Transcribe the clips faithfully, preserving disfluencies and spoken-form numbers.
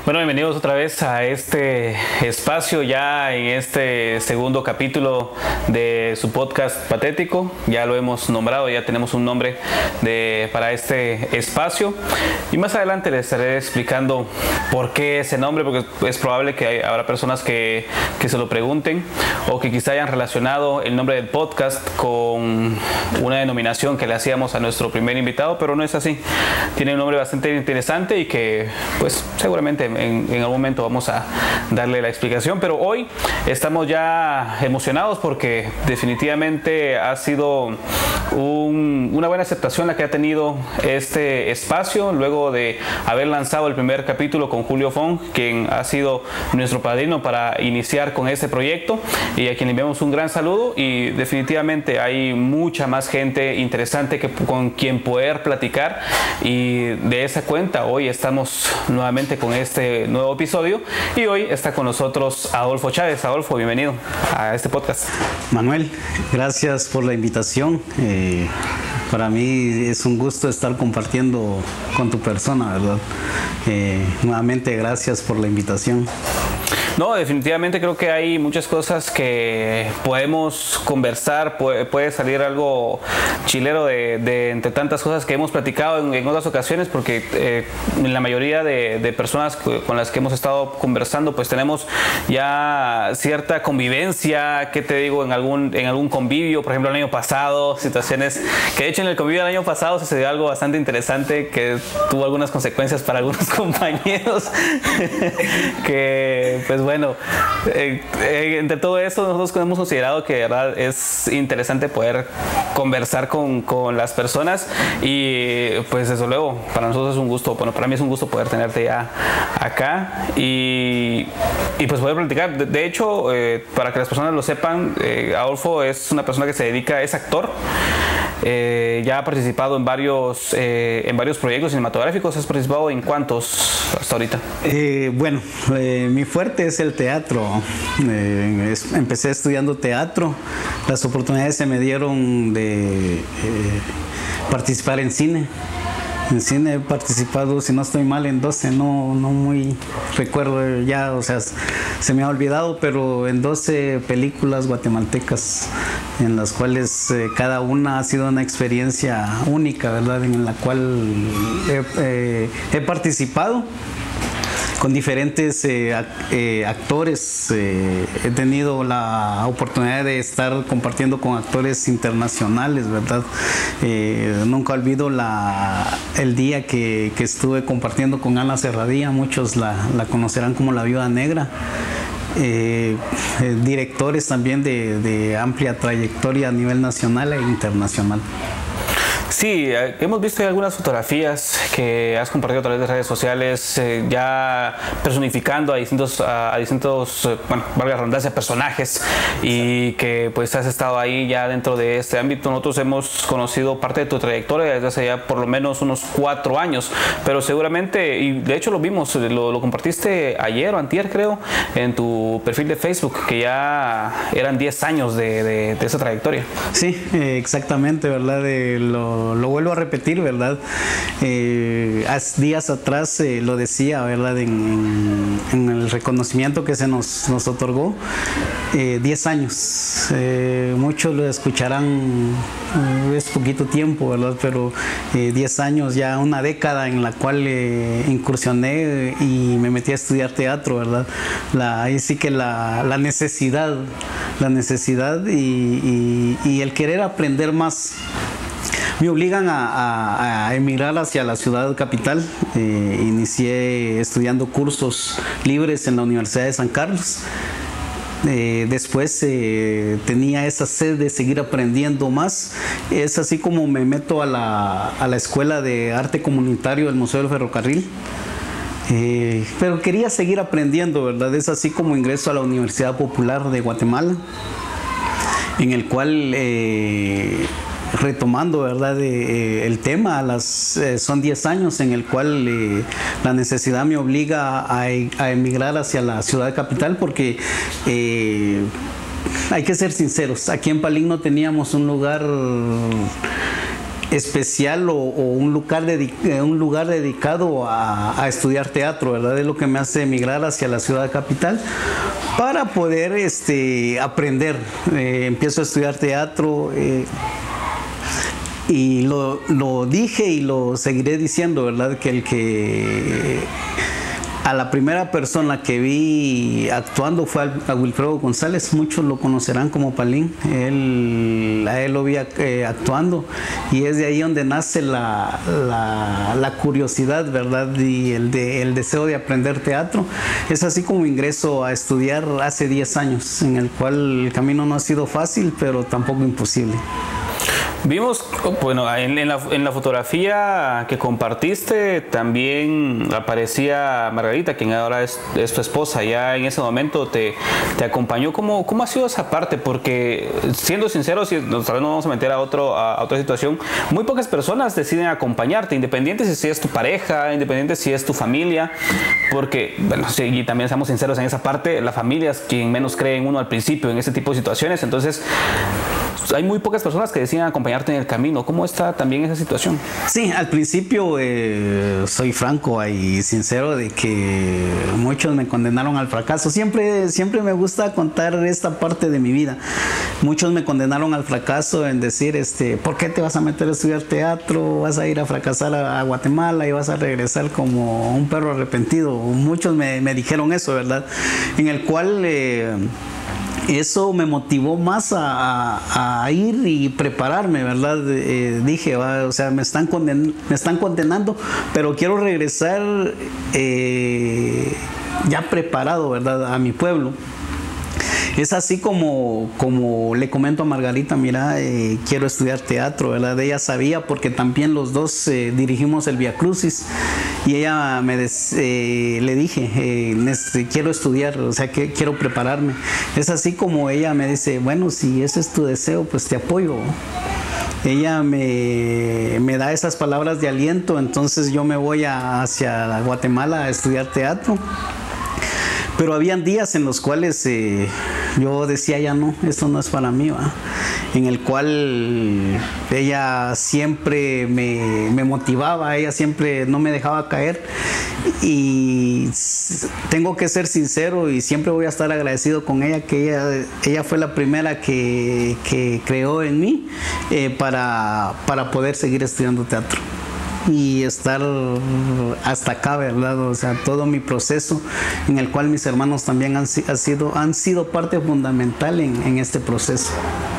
Bueno, bienvenidos otra vez a este espacio, ya en este segundo capítulo de su podcast Patético. Ya lo hemos nombrado, ya tenemos un nombre de, para este espacio. Y más adelante les estaré explicando por qué ese nombre, porque es probable que hay, habrá personas que, que se lo pregunten o que quizá hayan relacionado el nombre del podcast con una denominación que le hacíamos a nuestro primer invitado, pero no es así. Tiene un nombre bastante interesante y que pues seguramente en, en algún momento vamos a darle la explicación, pero hoy estamos ya emocionados porque definitivamente ha sido un, una buena aceptación la que ha tenido este espacio luego de haber lanzado el primer capítulo con Julio Fong, quien ha sido nuestro padrino para iniciar con este proyecto y a quien le enviamos un gran saludo. Y definitivamente hay mucha más gente interesante que, con quien poder platicar, y de esa cuenta hoy estamos nuevamente con este nuevo episodio y hoy está con nosotros Adolfo Chávez. Adolfo, bienvenido a este podcast. Manuel, gracias por la invitación. Eh, para mí es un gusto estar compartiendo con tu persona, ¿verdad? Eh, nuevamente, gracias por la invitación. No, definitivamente creo que hay muchas cosas que podemos conversar, puede, puede salir algo chilero de, de entre tantas cosas que hemos platicado en, en otras ocasiones, porque eh, la mayoría de, de personas con las que hemos estado conversando pues tenemos ya cierta convivencia, ¿qué te digo? En algún, en algún convivio, por ejemplo el año pasado, situaciones que de hecho en el convivio del año pasado sucedió algo bastante interesante que tuvo algunas consecuencias para algunos compañeros que pues bueno, eh, eh, entre todo eso nosotros hemos considerado que de verdad es interesante poder conversar con, con las personas y pues desde luego para nosotros es un gusto, bueno, para mí es un gusto poder tenerte ya acá y, y pues poder platicar. De, de hecho, eh, para que las personas lo sepan, eh, Adolfo es una persona que se dedica, es actor. Eh, ya ha participado en varios eh, en varios proyectos cinematográficos. ¿Has participado en cuántos hasta ahorita? Eh, bueno, eh, mi fuerte es el teatro. Eh, es, empecé estudiando teatro. Las oportunidades se me dieron de eh, participar en cine. En cine he participado, si no estoy mal, en doce, no, no muy recuerdo ya, o sea, se me ha olvidado, pero en doce películas guatemaltecas, en las cuales eh, cada una ha sido una experiencia única, ¿verdad? En la cual he, eh, he participado con diferentes eh, eh, actores. Eh, he tenido la oportunidad de estar compartiendo con actores internacionales, ¿verdad? Eh, nunca olvido la, el día que, que estuve compartiendo con Ana Serradilla, muchos la, la conocerán como la Viuda Negra. Eh, eh, directores también de, de amplia trayectoria a nivel nacional e internacional. Sí, hemos visto algunas fotografías que has compartido a través de redes sociales, eh, ya personificando a distintos, a, a distintos, eh, bueno, valga la redundancia, personajes, y que pues has estado ahí ya dentro de este ámbito. Nosotros hemos conocido parte de tu trayectoria desde hace ya por lo menos unos cuatro años, pero seguramente, y de hecho lo vimos, lo, lo compartiste ayer o antier creo, en tu perfil de Facebook, que ya eran diez años de, de, de esa trayectoria. Sí, eh, exactamente, ¿verdad? De lo Lo vuelvo a repetir, ¿verdad? Eh, hace días atrás eh, lo decía, ¿verdad? En, en, en el reconocimiento que se nos, nos otorgó, eh, diez años. Eh, muchos lo escucharán, eh, es poquito tiempo, ¿verdad? Pero eh, diez años, ya una década en la cual eh, incursioné y me metí a estudiar teatro, ¿verdad? La, ahí sí que la, la necesidad, la necesidad y, y, y el querer aprender más me obligan a, a, a emigrar hacia la ciudad capital. Eh, inicié estudiando cursos libres en la Universidad de San Carlos. Eh, después eh, tenía esa sed de seguir aprendiendo más. Es así como me meto a la, a la Escuela de Arte Comunitario del Museo del Ferrocarril. Eh, pero quería seguir aprendiendo, ¿verdad? Es así como ingreso a la Universidad Popular de Guatemala, en el cual... Eh, retomando, ¿verdad? Eh, el tema, las, eh, son diez años en el cual eh, la necesidad me obliga a, a emigrar hacia la ciudad capital porque eh, hay que ser sinceros, aquí en Palín no teníamos un lugar especial o, o un, lugar dedic- un lugar dedicado a, a estudiar teatro, ¿verdad? Es lo que me hace emigrar hacia la ciudad capital para poder este, aprender. Eh, empiezo a estudiar teatro. Eh, Y lo, lo dije y lo seguiré diciendo, ¿verdad? Que el que a la primera persona que vi actuando fue a Wilfredo González. Muchos lo conocerán como Palín. Él, a él lo vi eh, actuando y es de ahí donde nace la, la, la curiosidad, ¿verdad? Y el, de, el deseo de aprender teatro. Es así como ingreso a estudiar hace diez años, en el cual el camino no ha sido fácil, pero tampoco imposible. Vimos, bueno, en, en, la, en la fotografía que compartiste también aparecía Margarita, quien ahora es, es tu esposa. Ya en ese momento te, te acompañó. ¿Cómo, ¿Cómo ha sido esa parte? Porque, siendo sinceros, y tal vez no vamos a meter a, otro, a, a otra situación, muy pocas personas deciden acompañarte, independiente si es tu pareja, independiente si es tu familia, porque, bueno, sí, y también seamos sinceros en esa parte, la familia es quien menos cree en uno al principio en ese tipo de situaciones. Entonces, hay muy pocas personas que deciden acompañarte en el camino. ¿Cómo está también esa situación? Sí, al principio eh, soy franco y sincero de que muchos me condenaron al fracaso. Siempre, siempre me gusta contar esta parte de mi vida. Muchos me condenaron al fracaso en decir, este, ¿por qué te vas a meter a estudiar teatro? ¿Vas a ir a fracasar a, a Guatemala y vas a regresar como un perro arrepentido? Muchos me, me dijeron eso, ¿verdad? En el cual... Eh, Eso me motivó más a, a, a ir y prepararme, ¿verdad? Eh, dije, va, o sea, me están, conden me están condenando, pero quiero regresar eh, ya preparado, ¿verdad? A mi pueblo. Es así como, como le comento a Margarita, mira, eh, quiero estudiar teatro, ¿verdad? Ella sabía porque también los dos eh, dirigimos el Via Crucis y ella me des, eh, le dije, eh, quiero estudiar, o sea, que quiero prepararme. Es así como ella me dice, bueno, si ese es tu deseo, pues te apoyo. Ella me, me da esas palabras de aliento, entonces yo me voy a, hacia Guatemala a estudiar teatro. Pero habían días en los cuales eh, yo decía, ya no, esto no es para mí, ¿va? En el cual ella siempre me, me motivaba, ella siempre no me dejaba caer. Y tengo que ser sincero y siempre voy a estar agradecido con ella, que ella, ella fue la primera que, que creó en mí eh, para, para poder seguir estudiando teatro y estar hasta acá, ¿verdad? O sea, todo mi proceso en el cual mis hermanos también han, han, sido, han sido parte fundamental en, en este proceso.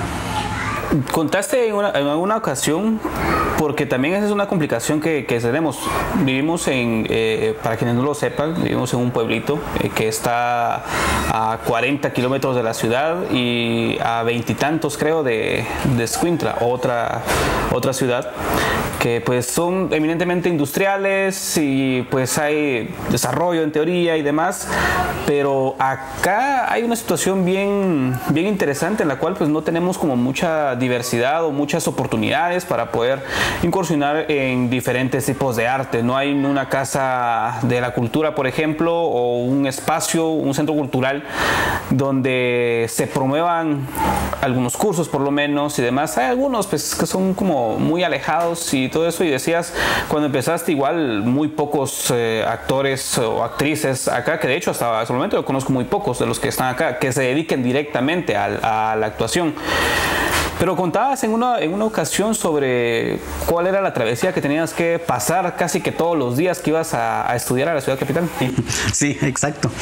Contaste en, una, en alguna ocasión, porque también esa es una complicación que, que tenemos. Vivimos en, eh, para quienes no lo sepan, vivimos en un pueblito eh, que está a cuarenta kilómetros de la ciudad y a veintitantos, creo, de, de Escuintla, otra, otra ciudad, que pues son eminentemente industriales y pues hay desarrollo en teoría y demás, pero acá hay una situación bien, bien interesante en la cual pues no tenemos como mucha diversidad o muchas oportunidades para poder incursionar en diferentes tipos de arte. No hay una casa de la cultura, por ejemplo, o un espacio, un centro cultural donde se promuevan algunos cursos por lo menos y demás. Hay algunos pues que son como muy alejados y todo eso, y decías cuando empezaste igual muy pocos eh, actores o actrices acá, que de hecho hasta ese momento yo conozco muy pocos de los que están acá que se dediquen directamente a, a la actuación. Pero contabas en una, en una ocasión sobre cuál era la travesía que tenías que pasar casi que todos los días que ibas a, a estudiar a la ciudad capital. Sí, exacto.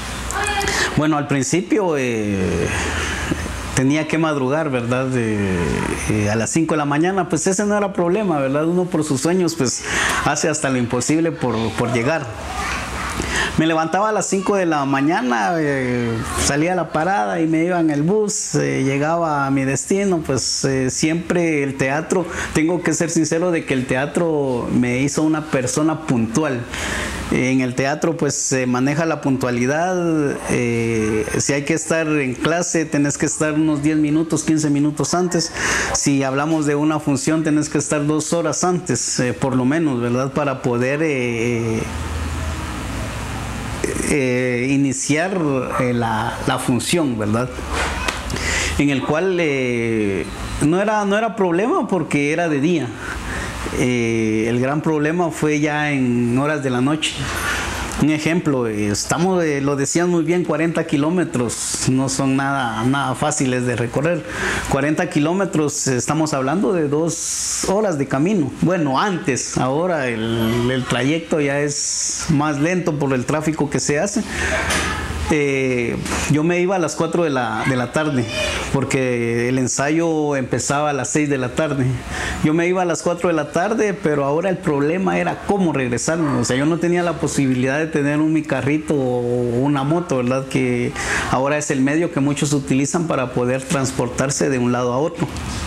Bueno, al principio eh, tenía que madrugar, ¿verdad? De, eh, a las cinco de la mañana, pues ese no era problema, ¿verdad? Uno por sus sueños pues hace hasta lo imposible por, por llegar. Me levantaba a las cinco de la mañana, eh, salía a la parada y me iba en el bus, eh, llegaba a mi destino. Pues eh, siempre el teatro, tengo que ser sincero de que el teatro me hizo una persona puntual. En el teatro pues se maneja la puntualidad, eh, si hay que estar en clase tenés que estar unos diez minutos, quince minutos antes. Si hablamos de una función tenés que estar dos horas antes, eh, por lo menos, ¿verdad? Para poder... Eh, Eh, iniciar eh, la, la función, ¿verdad? En el cual eh, no era, no era problema porque era de día. Eh, el gran problema fue ya en horas de la noche. Un ejemplo, estamos, eh, lo decían muy bien, cuarenta kilómetros no son nada, nada fáciles de recorrer. cuarenta kilómetros, estamos hablando de dos horas de camino. Bueno, antes, ahora el, el trayecto ya es más lento por el tráfico que se hace. Eh, yo me iba a las cuatro de la, de la tarde porque el ensayo empezaba a las seis de la tarde. Yo me iba a las cuatro de la tarde, pero ahora el problema era cómo regresarme. O sea, yo no tenía la posibilidad de tener un mi carrito o una moto, ¿verdad? Que ahora es el medio que muchos utilizan para poder transportarse de un lado a otro.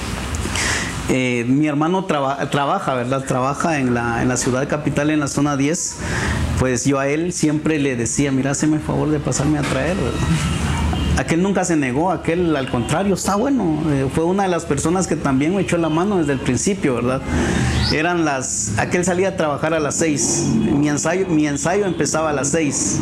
Eh, mi hermano traba, trabaja, ¿verdad? Trabaja en la, en la ciudad capital, en la zona diez. Pues yo a él siempre le decía, mira, hazme el favor de pasarme a traer, ¿verdad? Aquel nunca se negó, aquel al contrario, está bueno. Eh, fue una de las personas que también me echó la mano desde el principio, ¿verdad? Eran las, aquel salía a trabajar a las seis. Mi ensayo, mi ensayo empezaba a las seis.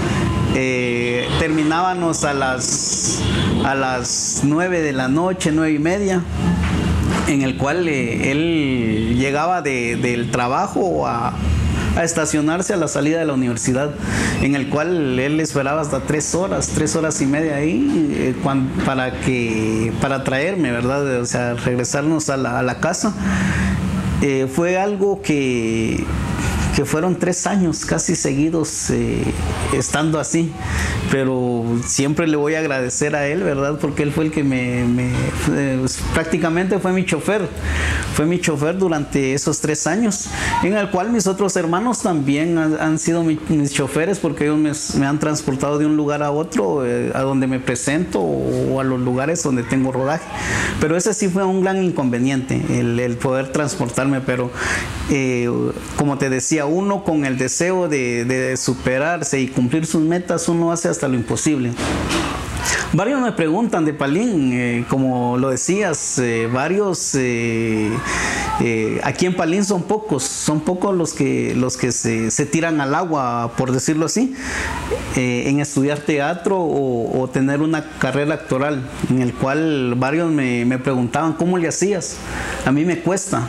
Eh, terminábamos a las, a las nueve de la noche, nueve y media. En el cual eh, él llegaba de, del trabajo a, a estacionarse a la salida de la universidad, en el cual él esperaba hasta tres horas, tres horas y media ahí eh, cuando, para, que, para traerme, ¿verdad? O sea, regresarnos a la, a la casa. Eh, fue algo que, que fueron tres años casi seguidos eh, estando así, pero siempre le voy a agradecer a él, ¿verdad? Porque él fue el que me, me eh, prácticamente fue mi chofer, fue mi chofer durante esos tres años, en el cual mis otros hermanos también han, han sido mi, mis choferes, porque ellos me, me han transportado de un lugar a otro, eh, a donde me presento o a los lugares donde tengo rodaje. Pero ese sí fue un gran inconveniente, el, el poder transportarme, pero eh, como te decía, uno con el deseo de, de superarse y cumplir sus metas, uno hace hasta lo imposible. Varios me preguntan de Palín, eh, como lo decías, eh, varios, eh, eh, aquí en Palín son pocos, son pocos los que, los que se, se tiran al agua, por decirlo así, eh, en estudiar teatro o, o tener una carrera actoral, en el cual varios me, me preguntaban, ¿cómo le hacías? A mí me cuesta.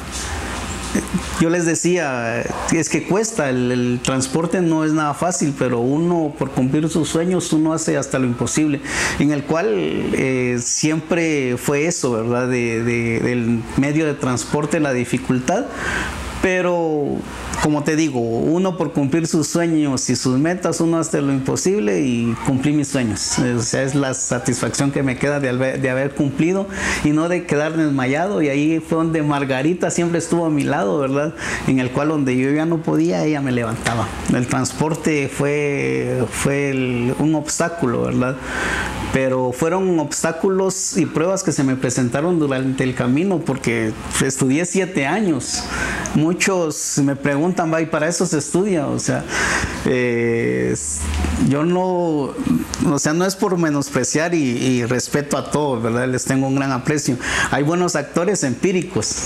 Yo les decía, es que cuesta, el, el transporte no es nada fácil, pero uno por cumplir sus sueños, uno hace hasta lo imposible, en el cual eh, siempre fue eso, ¿verdad? De, de, del medio de transporte, la dificultad, pero como te digo, uno por cumplir sus sueños y sus metas, uno hace lo imposible y cumplí mis sueños. O sea, es la satisfacción que me queda de haber, de haber cumplido y no de quedarme desmayado. Y ahí fue donde Margarita siempre estuvo a mi lado, ¿verdad? En el cual donde yo ya no podía, ella me levantaba. El transporte fue, fue el, un obstáculo, ¿verdad? Pero fueron obstáculos y pruebas que se me presentaron durante el camino, porque estudié siete años. Muchos me preguntan, va, ¿y para eso se estudia? O sea, eh, yo no, o sea, no es por menospreciar y, y respeto a todos, ¿verdad? Les tengo un gran aprecio. Hay buenos actores empíricos,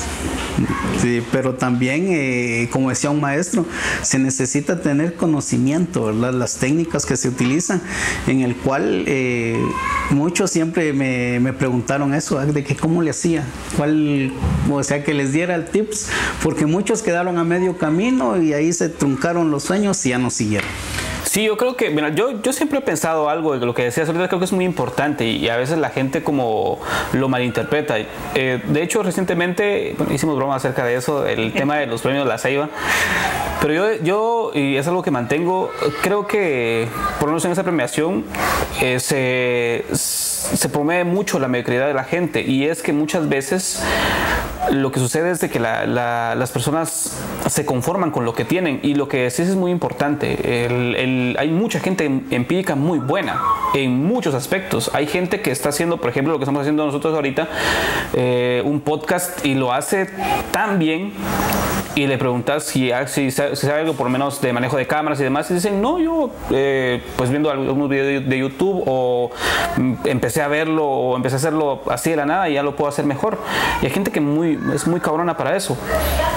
sí, pero también, eh, como decía un maestro, se necesita tener conocimiento, ¿verdad? Las técnicas que se utilizan, en el cual eh, muchos siempre me, me preguntaron eso, de que cómo le hacía, cuál, o sea, que les diera el tips, porque muchos quedaron a medio camino y ahí se truncaron los sueños y ya no siguieron. Sí, yo creo que, mira, yo, yo siempre he pensado algo de lo que decías ahorita, creo que es muy importante y, y a veces la gente como lo malinterpreta. Eh, de hecho, recientemente bueno, hicimos broma acerca de eso, el tema de los premios La Ceiba, pero yo, yo, y es algo que mantengo, creo que por lo menos en esa premiación eh, se, se promueve mucho la mediocridad de la gente, y es que muchas veces lo que sucede es de que la, la, las personas se conforman con lo que tienen, y lo que decís es muy importante. El, el, hay mucha gente empírica muy buena en muchos aspectos. Hay gente que está haciendo, por ejemplo, lo que estamos haciendo nosotros ahorita, eh, un podcast, y lo hace tan bien, y le preguntas si, si, si sabe algo por lo menos de manejo de cámaras y demás, y dicen, no, yo eh, pues viendo algunos videos de YouTube o empecé a verlo o empecé a hacerlo así de la nada y ya lo puedo hacer mejor. Y hay gente que muy, es muy cabrona para eso.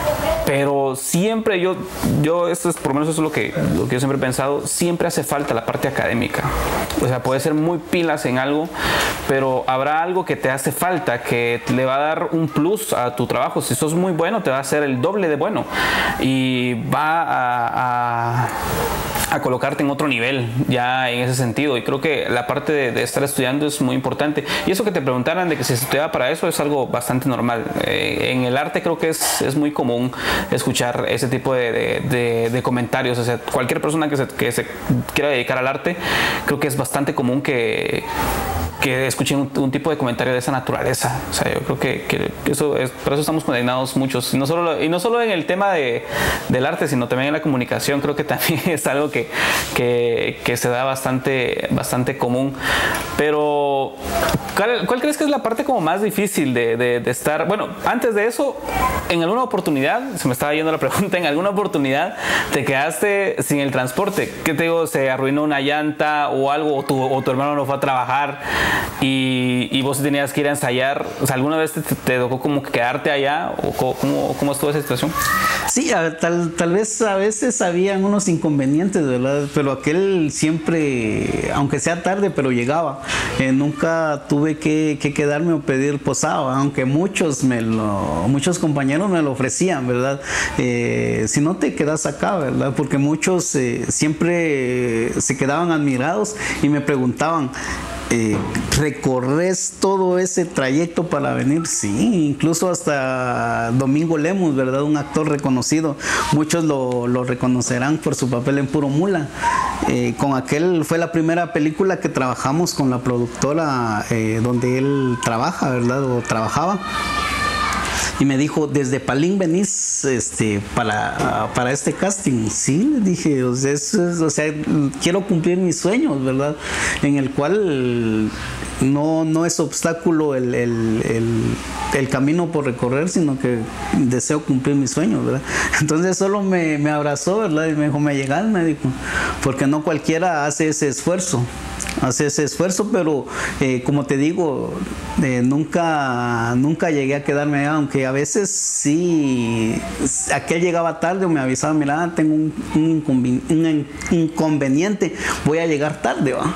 pero siempre yo, yo esto es, por lo menos eso es lo que, lo que yo siempre he pensado, siempre hace falta la parte académica. O sea, puedes ser muy pilas en algo, pero habrá algo que te hace falta, que le va a dar un plus a tu trabajo. Si sos muy bueno, te va a hacer el doble de bueno y va a, a, a colocarte en otro nivel ya en ese sentido. Y creo que la parte de, de estar estudiando es muy importante. Y eso que te preguntaran de que si se estudiaba para eso es algo bastante normal. Eh, en el arte creo que es, es muy común escuchar ese tipo de, de, de, de comentarios. O sea, cualquier persona que se, que se quiera dedicar al arte, creo que es bastante común que que escuchen un, un tipo de comentario de esa naturaleza. O sea, yo creo que, que eso es, por eso estamos condenados muchos, y no solo, y no solo en el tema de, del arte, sino también en la comunicación. Creo que también es algo que, que, que se da bastante, bastante común. Pero ¿cuál, ¿cuál crees que es la parte como más difícil de, de, de estar? Bueno, antes de eso, en alguna oportunidad, se me estaba yendo la pregunta, en alguna oportunidad te quedaste sin el transporte. ¿Qué te digo? ¿Se arruinó una llanta o algo? ¿O tu, o tu hermano no fue a trabajar? Y, y vos tenías que ir a ensayar. O sea, ¿alguna vez te, te tocó como quedarte allá? ¿O cómo, cómo estuvo esa situación? Sí, tal, tal vez a veces habían unos inconvenientes, ¿verdad? Pero aquel siempre, aunque sea tarde, pero llegaba. Eh, nunca tuve que, que quedarme o pedir posado, aunque muchos, me lo, muchos compañeros me lo ofrecían, ¿verdad? Eh, si no te quedas acá, ¿verdad? Porque muchos eh, siempre se quedaban admirados y me preguntaban, Eh, ¿recorres todo ese trayecto para venir? Sí, incluso hasta Domingo Lemus, ¿verdad? Un actor reconocido, muchos lo, lo reconocerán por su papel en Puro Mula. Eh, con aquel fue la primera película que trabajamos con la productora eh, donde él trabaja, ¿verdad? O trabajaba. Y me dijo, ¿desde Palín venís este, para, para este casting? Sí, le dije, o sea, es, o sea, quiero cumplir mis sueños, ¿verdad? En el cual no, no es obstáculo el, el, el, el camino por recorrer, sino que deseo cumplir mis sueños, ¿verdad? Entonces solo me, me abrazó, ¿verdad? Y me dijo, me llegas, me dijo, porque no cualquiera hace ese esfuerzo. Hace ese esfuerzo, pero eh, como te digo, eh, nunca, nunca llegué a quedarme allá, aunque a veces sí, aquel llegaba tarde o me avisaba, mira, tengo un, un, un inconveniente, voy a llegar tarde, ¿va?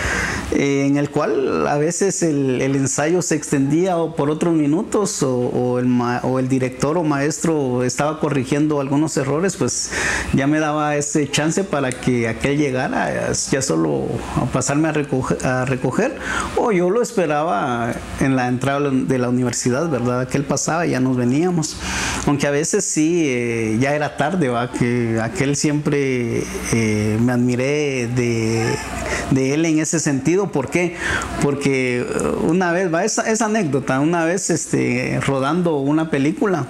Eh, en el cual a veces el, el ensayo se extendía o por otros minutos o, o, el ma, o el director o maestro estaba corrigiendo algunos errores, pues ya me daba ese chance para que aquel llegara, ya solo a pasarme a recoger, a recoger o yo lo esperaba en la entrada de la universidad, ¿verdad? Aquel pasaba y ya nos veníamos, aunque a veces sí, eh, ya era tarde, ¿va? Que aquel siempre eh, me admiré de, de él en ese sentido. ¿Por qué? Porque una vez, va esa, esa anécdota, una vez este, rodando una película,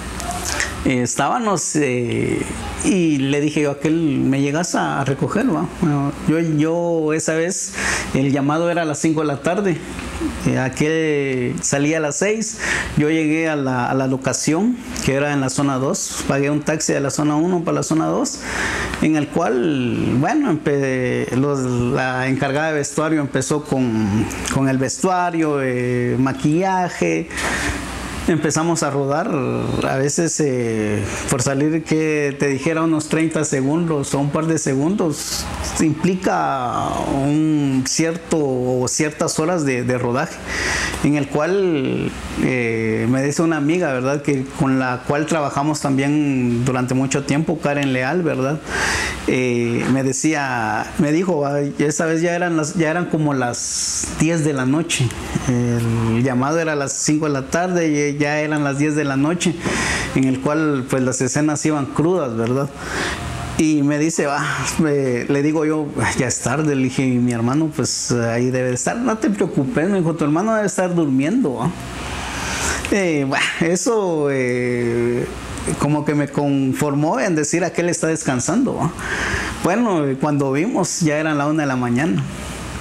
eh, estábamos eh, y le dije yo a aquel, ¿me llegas a recoger? ¿Va? Bueno, yo, yo esa vez, el llamado era a las cinco de la tarde, eh, aquel salía a las seis, yo llegué a la, a la locación, que era en la zona dos, pagué un taxi de la zona uno para la zona dos, en el cual, bueno, los, la encargada de vestuario empezó con, con el vestuario, eh, maquillaje. Empezamos a rodar, a veces eh, por salir que te dijera unos treinta segundos o un par de segundos, implica un cierto o ciertas horas de, de rodaje, en el cual eh, me dice una amiga, ¿verdad? Que con la cual trabajamos también durante mucho tiempo, Karen Leal, ¿verdad? Eh, me decía, me dijo, esta vez ya eran, las, ya eran como las diez de la noche, el llamado era a las cinco de la tarde y ya eran las diez de la noche, en el cual pues las escenas iban crudas, ¿verdad? Y me dice, ah, me, le digo yo, ya es tarde, le dije, mi hermano pues ahí debe estar, no te preocupes, me dijo, tu hermano debe estar durmiendo, ¿eh? Eh, bah, eso eh, como que me conformó en decir a que él está descansando, ¿eh? Bueno, cuando vimos ya eran la una de la mañana.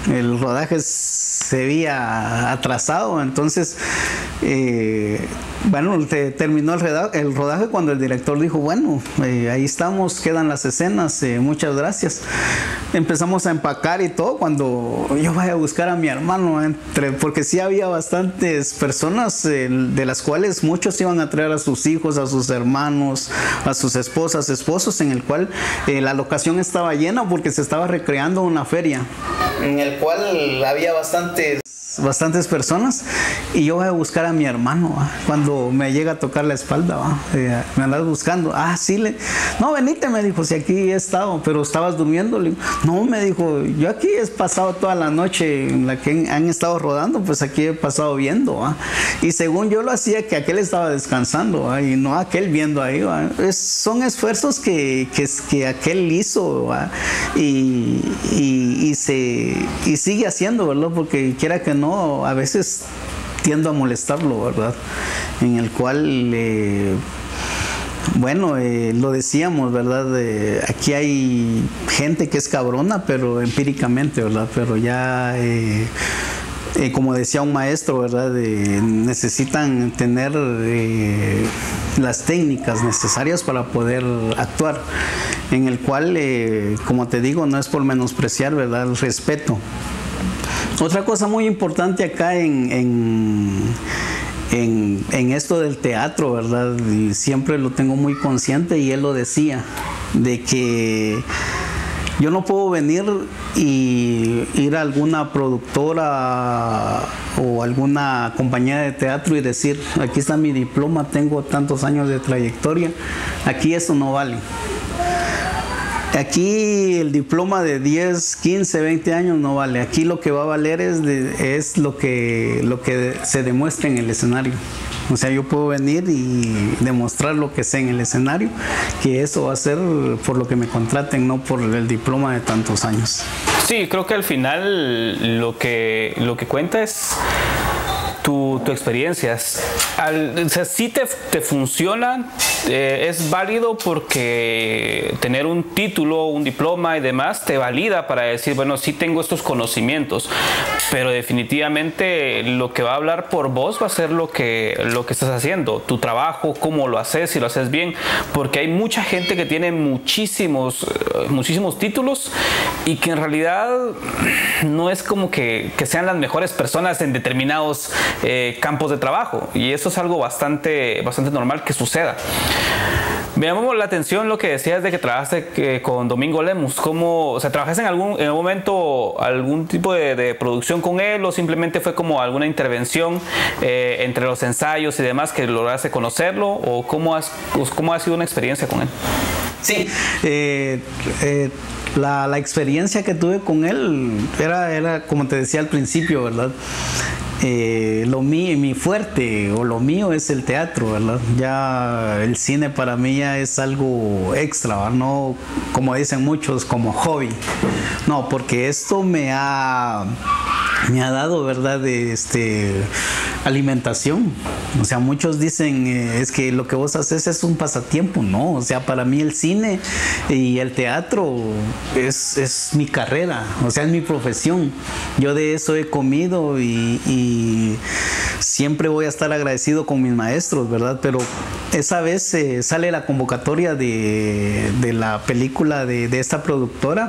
el rodaje se había atrasado, entonces eh, bueno, te, terminó el rodaje, el rodaje cuando el director dijo, bueno, eh, ahí estamos, quedan las escenas, eh, muchas gracias. Empezamos a empacar y todo, cuando yo vaya a buscar a mi hermano, entre, porque sí había bastantes personas eh, de las cuales muchos iban a traer a sus hijos, a sus hermanos, a sus esposas, esposos, en el cual eh, la locación estaba llena porque se estaba recreando una feria, en el cual había bastantes bastantes personas, y yo voy a buscar a mi hermano, ¿va? Cuando me llega a tocar la espalda, ¿va? Eh, me andas buscando, ah, sí, le... no, venite, me dijo, si aquí he estado, pero estabas durmiendo. Le... no, me dijo, yo aquí he pasado toda la noche en la que han estado rodando, pues aquí he pasado viendo, ¿va? Y según yo lo hacía, que aquel estaba descansando, ¿va? Y no aquel viendo ahí, ¿va? Es, son esfuerzos que, que, que aquel hizo, ¿va? Y, y, y, se, y sigue haciendo, ¿verdad? Porque quiera que no, a veces tiendo a molestarlo, ¿verdad? En el cual, eh, bueno, eh, lo decíamos, ¿verdad? Eh, aquí hay gente que es cabrona, pero empíricamente, ¿verdad? Pero ya, eh, eh, como decía un maestro, ¿verdad? Eh, necesitan tener eh, las técnicas necesarias para poder actuar, en el cual, eh, como te digo, no es por menospreciar, ¿verdad? El respeto. Otra cosa muy importante acá en, en, en, en esto del teatro, ¿verdad? Y siempre lo tengo muy consciente, y él lo decía, de que yo no puedo venir y ir a alguna productora o alguna compañía de teatro y decir, aquí está mi diploma, tengo tantos años de trayectoria, aquí eso no vale. Aquí el diploma de diez, quince, veinte años no vale. Aquí lo que va a valer es, de, es lo, que, lo que se demuestra en el escenario. O sea, yo puedo venir y demostrar lo que sé en el escenario, que eso va a ser por lo que me contraten, no por el diploma de tantos años. Sí, creo que al final lo que, lo que cuenta es tu, tu experiencia. Al, o sea, sí te, te funciona, eh, es válido porque tener un título, un diploma y demás te valida para decir, bueno, sí tengo estos conocimientos, pero definitivamente lo que va a hablar por vos va a ser lo que, lo que estás haciendo, tu trabajo, cómo lo haces, si lo haces bien, porque hay mucha gente que tiene muchísimos, muchísimos títulos y que en realidad no es como que, que sean las mejores personas en determinados eh, campos de trabajo, y eso es algo bastante, bastante normal que suceda. Me llamó la atención lo que decías de que trabajaste eh, con Domingo Lemus. ¿Cómo, o sea, trabajaste en algún, en algún momento algún tipo de, de producción con él, o simplemente fue como alguna intervención eh, entre los ensayos y demás que lograste conocerlo, o cómo, has, cómo ha sido una experiencia con él? Sí, eh, eh, la, la experiencia que tuve con él era, era como te decía al principio, ¿verdad? Eh, lo mío, mi fuerte o lo mío es el teatro, ¿verdad? Ya el cine para mí ya es algo extra, ¿verdad? No como dicen muchos, como hobby. No, porque esto me ha me ha dado, ¿verdad? De este alimentación. O sea, muchos dicen eh, es que lo que vos haces es un pasatiempo. No, o sea, para mí el cine y el teatro es, es mi carrera, o sea, es mi profesión. Yo de eso he comido y, y siempre voy a estar agradecido con mis maestros, ¿verdad? Pero esa vez eh, sale la convocatoria de, de la película de, de esta productora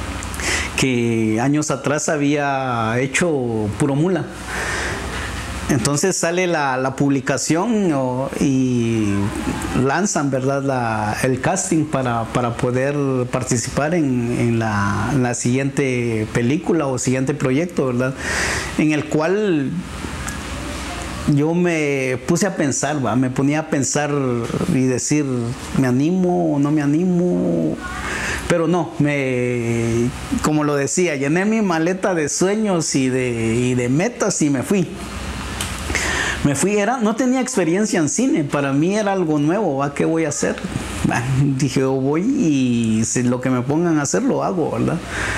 que años atrás había hecho Puro Mula. Entonces sale la, la publicación o, y lanzan, ¿verdad?, la, el casting para, para poder participar en, en, la, en la siguiente película o siguiente proyecto, ¿verdad? En el cual yo me puse a pensar, ¿va? Me ponía a pensar y decir, ¿me animo o no me animo? Pero no, me, como lo decía, llené mi maleta de sueños y de, y de metas y me fui. Me fui, era, no tenía experiencia en cine, para mí era algo nuevo, ¿va? ¿Qué voy a hacer? Bah, dije, oh, voy y si lo que me pongan a hacer lo hago, ¿verdad?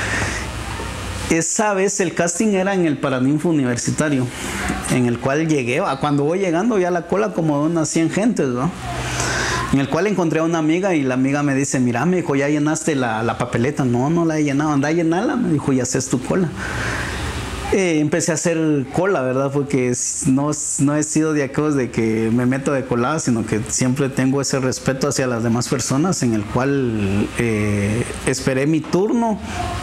Esa vez el casting era en el Paraninfo Universitario, en el cual llegué, ¿va? Cuando voy llegando ya la cola como de unas cien gentes, ¿no? en el cual encontré a una amiga y la amiga me dice, mira, me dijo, ¿ya llenaste la, la papeleta? No, no la he llenado, anda a llenarla, me dijo, y haces tu cola. Eh, empecé a hacer cola, ¿verdad? Porque no, no he sido de aquellos de que me meto de colada, sino que siempre tengo ese respeto hacia las demás personas, en el cual eh, esperé mi turno.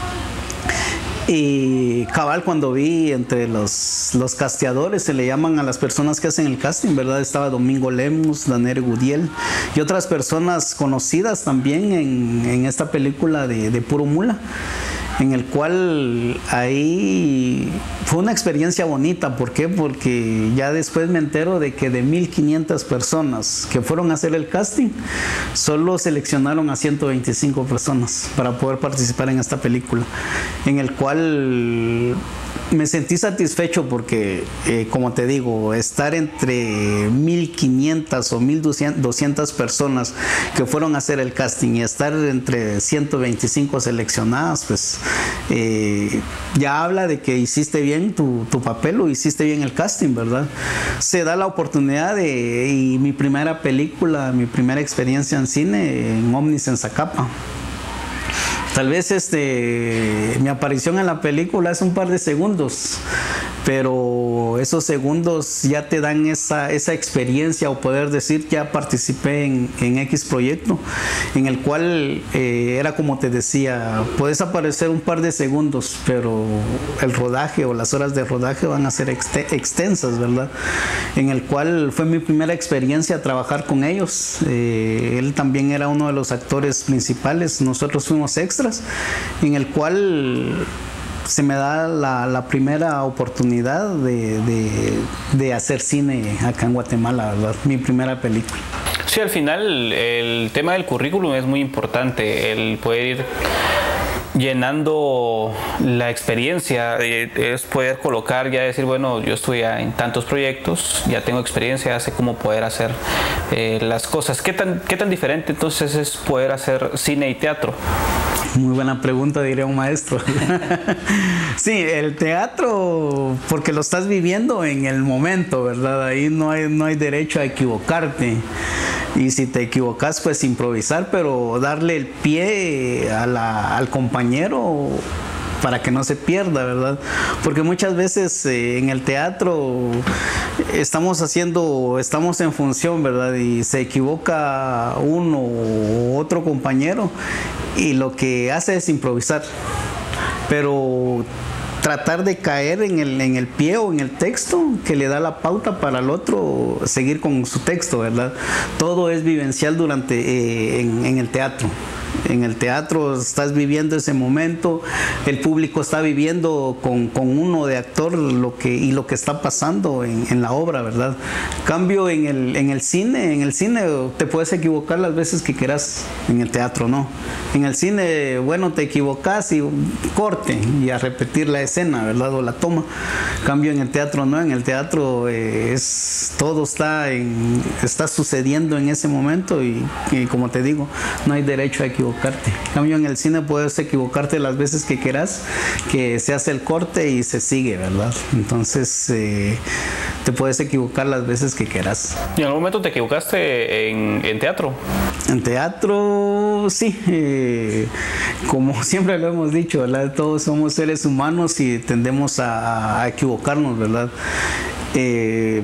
Y cabal, cuando vi entre los, los casteadores, se le llaman a las personas que hacen el casting, ¿verdad? Estaba Domingo Lemus, Daniel Gudiel y otras personas conocidas también en, en esta película de, de Puro Mula, en el cual ahí fue una experiencia bonita. ¿Por qué? Porque ya después me entero de que de mil quinientas personas que fueron a hacer el casting, solo seleccionaron a ciento veinticinco personas para poder participar en esta película, en el cual me sentí satisfecho porque, eh, como te digo, estar entre mil quinientas o mil doscientas personas que fueron a hacer el casting y estar entre ciento veinticinco seleccionadas, pues eh, ya habla de que hiciste bien tu, tu papel o hiciste bien el casting, ¿verdad? Se da la oportunidad de, y mi primera película, mi primera experiencia en cine, en Omnis en Zacapa. Tal vez este, mi aparición en la película es un par de segundos, pero esos segundos ya te dan esa, esa experiencia o poder decir, ya participé en, en X proyecto, en el cual eh, era como te decía, puedes aparecer un par de segundos, pero el rodaje o las horas de rodaje van a ser extensas, ¿verdad? En el cual fue mi primera experiencia a trabajar con ellos. Eh, él también era uno de los actores principales, nosotros fuimos extras, en el cual se me da la, la primera oportunidad de, de, de hacer cine acá en Guatemala, ¿verdad? Mi primera película. Sí, al final el tema del currículum es muy importante, el poder ir llenando la experiencia, es poder colocar, ya decir, bueno, yo estoy en tantos proyectos, ya tengo experiencia, sé cómo poder hacer eh, las cosas. ¿Qué tan, qué tan diferente entonces es poder hacer cine y teatro? Muy buena pregunta, diría un maestro. Sí, el teatro, porque lo estás viviendo en el momento, ¿verdad? Ahí no hay, no hay derecho a equivocarte. Y si te equivocas, pues improvisar, pero darle el pie a la, al compañero para que no se pierda, ¿verdad? Porque muchas veces eh, en el teatro estamos haciendo, estamos en función, ¿verdad? Y se equivoca uno u otro compañero y lo que hace es improvisar. Pero tratar de caer en el, en el pie o en el texto que le da la pauta para el otro seguir con su texto, ¿verdad? Todo es vivencial durante, eh, en, en el teatro. En el teatro estás viviendo ese momento, el público está viviendo con, con uno de actor lo que, y lo que está pasando en, en la obra, ¿verdad? Cambio en el, en el cine, en el cine te puedes equivocar las veces que quieras, en el teatro no. En el cine, bueno, te equivocas y corte y a repetir la escena, ¿verdad? O la toma. Cambio en el teatro no, en el teatro eh, es, todo está, en, está sucediendo en ese momento y, y como te digo, no hay derecho a equivocarte. En cambio en el cine puedes equivocarte las veces que quieras, que se hace el corte y se sigue, ¿verdad? Entonces eh, te puedes equivocar las veces que quieras. ¿Y en algún momento te equivocaste en, en teatro? En teatro, sí. Eh, como siempre lo hemos dicho, ¿verdad? Todos somos seres humanos y tendemos a, a equivocarnos, ¿verdad? Eh,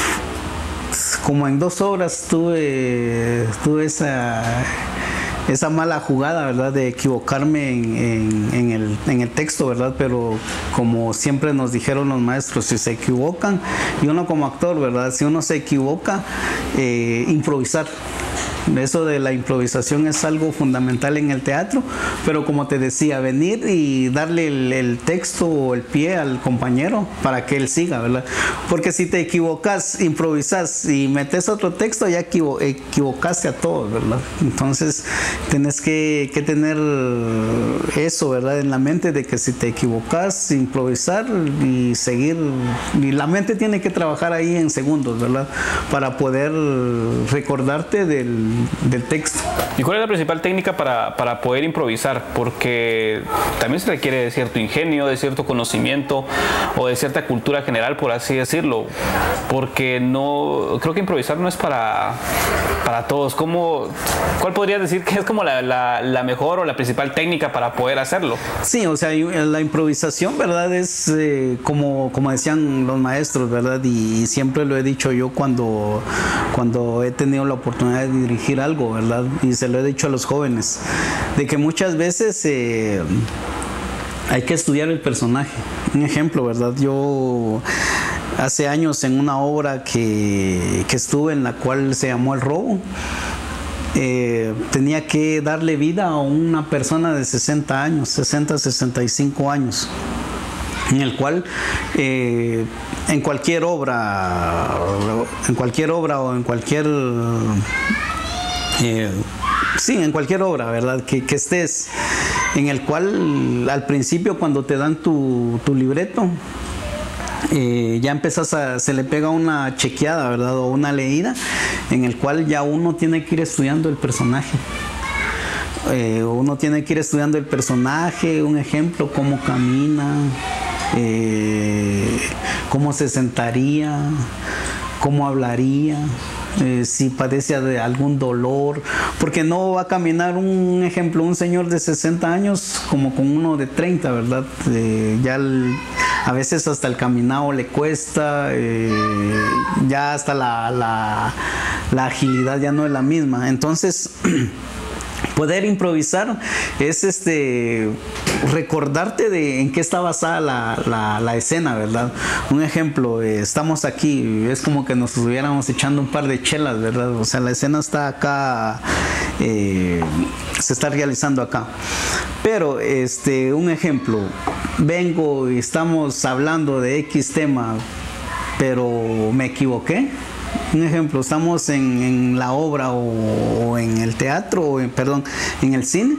como en dos horas tuve, tuve esa... esa mala jugada, ¿verdad? De equivocarme en, en, en, el, en el texto, ¿verdad? Pero como siempre nos dijeron los maestros, si se equivocan, y uno como actor, ¿verdad? Si uno se equivoca, eh, improvisar. Eso de la improvisación es algo fundamental en el teatro, pero como te decía, venir y darle el, el texto o el pie al compañero para que él siga, ¿verdad? Porque si te equivocas, improvisas y metes otro texto, ya equivo equivocaste a todos, ¿verdad? Entonces, tienes que, que tener eso, ¿verdad? En la mente de que si te equivocas, improvisar y seguir, y la mente tiene que trabajar ahí en segundos, ¿verdad? Para poder recordarte del del texto. ¿Y cuál es la principal técnica para, para poder improvisar? Porque también se requiere de cierto ingenio, de cierto conocimiento o de cierta cultura general, por así decirlo. Porque no, creo que improvisar no es para, para todos. ¿Cómo, ¿Cuál podrías decir que es como la, la, la mejor o la principal técnica para poder hacerlo? Sí, o sea, la improvisación, ¿verdad? Es eh, como, como decían los maestros, ¿verdad? Y, y siempre lo he dicho yo cuando, cuando he tenido la oportunidad de dirigir algo, ¿verdad? Y se lo he dicho a los jóvenes, de que muchas veces eh, hay que estudiar el personaje. Un ejemplo, ¿verdad? Yo hace años en una obra que, que estuve en la cual se llamó El Robo, eh, tenía que darle vida a una persona de sesenta años, sesenta, sesenta y cinco años, en el cual eh, en cualquier obra, en cualquier obra o en cualquier eh, sí, en cualquier obra, ¿verdad? Que, que estés, en el cual al principio cuando te dan tu, tu libreto, eh, ya empezás a, se le pega una chequeada, ¿verdad? O una leída, en el cual ya uno tiene que ir estudiando el personaje. Eh, uno tiene que ir estudiando el personaje, un ejemplo, cómo camina, eh, cómo se sentaría, cómo hablaría, eh, si padece de algún dolor, porque no va a caminar, un ejemplo, un señor de sesenta años como con uno de treinta, ¿verdad? Eh, ya el, a veces hasta el caminado le cuesta, eh, ya hasta la, la, la agilidad ya no es la misma. Entonces poder improvisar es este recordarte de en qué está basada la, la, la escena, ¿verdad? Un ejemplo, eh, estamos aquí, es como que nos estuviéramos echando un par de chelas, ¿verdad? O sea, la escena está acá, eh, se está realizando acá. Pero, este, un ejemplo, vengo y estamos hablando de X tema, pero me equivoqué. Un ejemplo, estamos en, en la obra o, o en el teatro, o en, perdón, en el cine,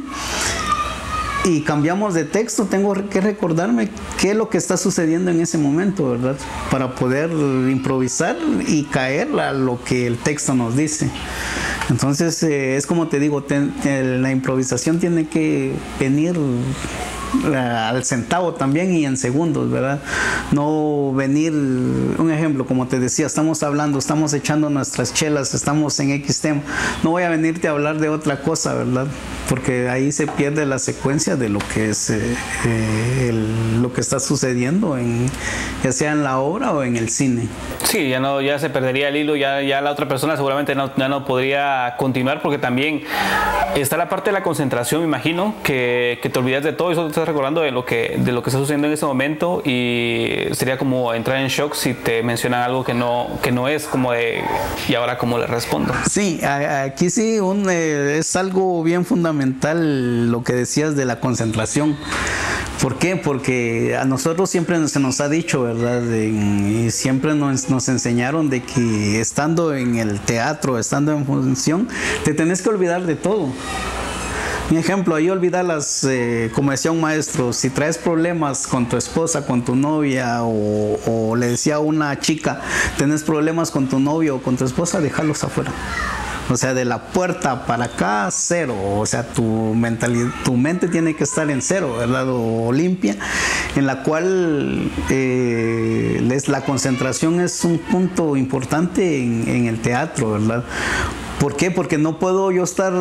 y cambiamos de texto. Tengo que recordarme qué es lo que está sucediendo en ese momento, ¿verdad? Para poder improvisar y caer a lo que el texto nos dice. Entonces, eh, es como te digo, ten, eh, la improvisación tiene que venir al centavo también y en segundos, ¿verdad? No venir, un ejemplo, como te decía, estamos hablando, estamos echando nuestras chelas, estamos en X tema, no voy a venirte a hablar de otra cosa, ¿verdad? Porque ahí se pierde la secuencia de lo que es eh, eh, el, lo que está sucediendo, en, ya sea en la obra o en el cine. Sí, ya no, ya se perdería el hilo, ya, ya la otra persona seguramente no, ya no podría continuar, porque también está la parte de la concentración, me imagino, que, que te olvidas de todo y solo te estás recordando de lo que de lo que está sucediendo en ese momento, y sería como entrar en shock si te mencionan algo que no que no es como de y ahora cómo le respondo. Sí, aquí sí un, eh, es algo bien fundamental lo que decías de la concentración. ¿Por qué? Porque a nosotros siempre se nos ha dicho, ¿verdad? Y siempre nos, nos enseñaron de que estando en el teatro, estando en función, te tenés que olvidar de todo. Un ejemplo, ahí olvidar las, eh, como decía un maestro, si traes problemas con tu esposa, con tu novia, o, o le decía a una chica, tenés problemas con tu novio o con tu esposa, déjalos afuera. O sea, de la puerta para acá, cero. O sea, tu mentalidad, tu mente tiene que estar en cero, ¿verdad? O limpia, en la cual eh, es, la concentración es un punto importante en, en el teatro, ¿verdad? ¿Por qué? Porque no puedo yo estar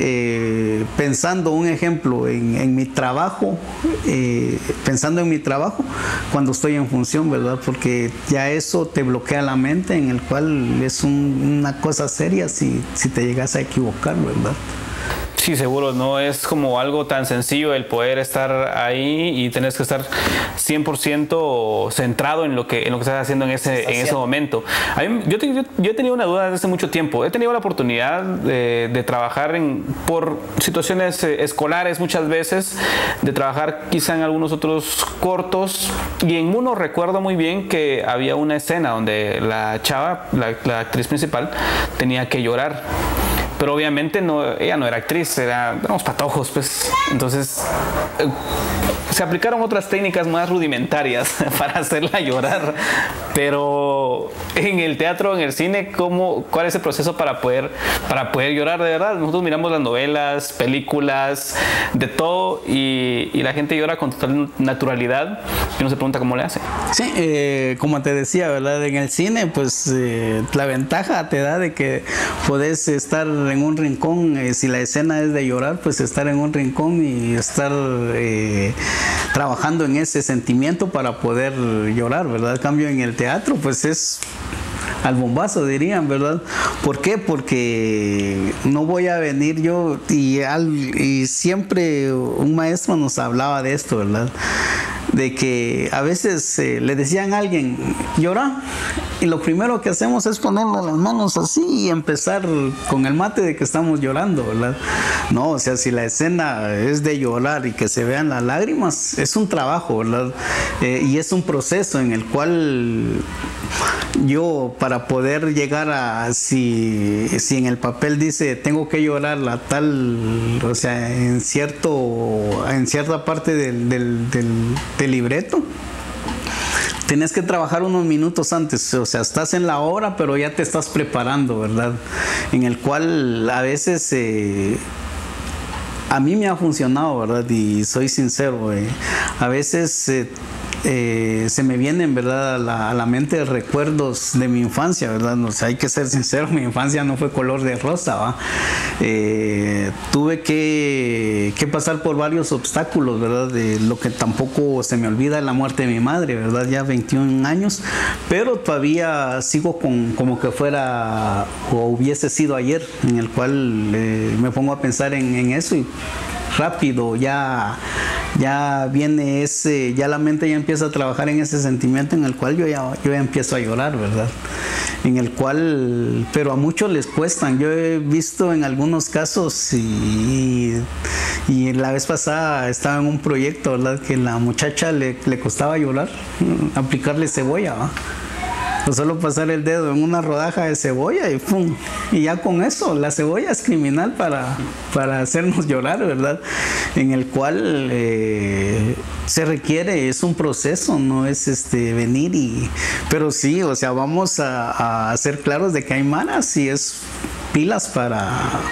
eh, pensando, un ejemplo, en, en mi trabajo, eh, pensando en mi trabajo cuando estoy en función, ¿verdad? Porque ya eso te bloquea la mente, en el cual es un, una cosa seria si, si te llegas a equivocar, ¿verdad? Sí, seguro, no es como algo tan sencillo el poder estar ahí y tenés que estar cien por ciento centrado en lo que, en lo que estás haciendo en ese, en ese momento. A mí, yo, te, yo, yo he tenido una duda desde hace mucho tiempo. He tenido la oportunidad de, de trabajar en, por situaciones eh, escolares muchas veces, de trabajar quizá en algunos otros cortos, y en uno recuerdo muy bien que había una escena donde la chava, la, la actriz principal, tenía que llorar. Pero obviamente no, ella no era actriz, era, éramos patojos, pues. Entonces, se aplicaron otras técnicas más rudimentarias para hacerla llorar, pero en el teatro, en el cine, ¿cómo, ¿cuál es el proceso para poder, para poder llorar de verdad? Nosotros miramos las novelas, películas, de todo, y, y la gente llora con total naturalidad y uno se pregunta cómo le hace. Sí, eh, como te decía, ¿verdad? En el cine, pues eh, la ventaja te da de que podés estar en un rincón, eh, si la escena es de llorar, pues estar en un rincón y estar eh, trabajando en ese sentimiento para poder llorar, ¿verdad? En cambio, en el teatro, pues es al bombazo, dirían, ¿verdad? ¿Por qué? Porque no voy a venir yo y, al, y siempre un maestro nos hablaba de esto, ¿verdad? De que a veces eh, le decían a alguien, llora, y lo primero que hacemos es ponerle las manos así y empezar con el mate de que estamos llorando, ¿verdad? No, o sea, si la escena es de llorar y que se vean las lágrimas, es un trabajo, ¿verdad? Eh, y es un proceso en el cual yo, para poder llegar a, si, si en el papel dice tengo que llorar la tal, o sea, en cierto, en cierta parte del, del, del, del libreto, tienes que trabajar unos minutos antes, o sea, estás en la obra, pero ya te estás preparando, ¿verdad? En el cual a veces eh, a mí me ha funcionado, ¿verdad? Y soy sincero, eh, a veces eh, Eh, se me vienen, ¿verdad?, a la, a la mente recuerdos de mi infancia, ¿verdad? O sea, hay que ser sincero, mi infancia no fue color de rosa, ¿va? Eh, tuve que, que pasar por varios obstáculos, ¿verdad? De lo que tampoco se me olvida la muerte de mi madre, ¿verdad? Ya veintiún años, pero todavía sigo con como que fuera o hubiese sido ayer, en el cual eh, me pongo a pensar en, en eso y rápido ya ya viene ese, ya la mente ya empieza a trabajar en ese sentimiento en el cual yo ya, yo ya empiezo a llorar, ¿verdad? En el cual, pero a muchos les cuestan. Yo he visto en algunos casos y, y la vez pasada estaba en un proyecto, ¿verdad?, que la muchacha le, le costaba llorar, aplicarle cebolla, ¿va? O solo pasar el dedo en una rodaja de cebolla y ¡pum! Y ya con eso, la cebolla es criminal para, para hacernos llorar, ¿verdad? En el cual eh, se requiere, es un proceso, no es este venir y... Pero sí, o sea, vamos a, a ser claros de que hay manas y es pilas para...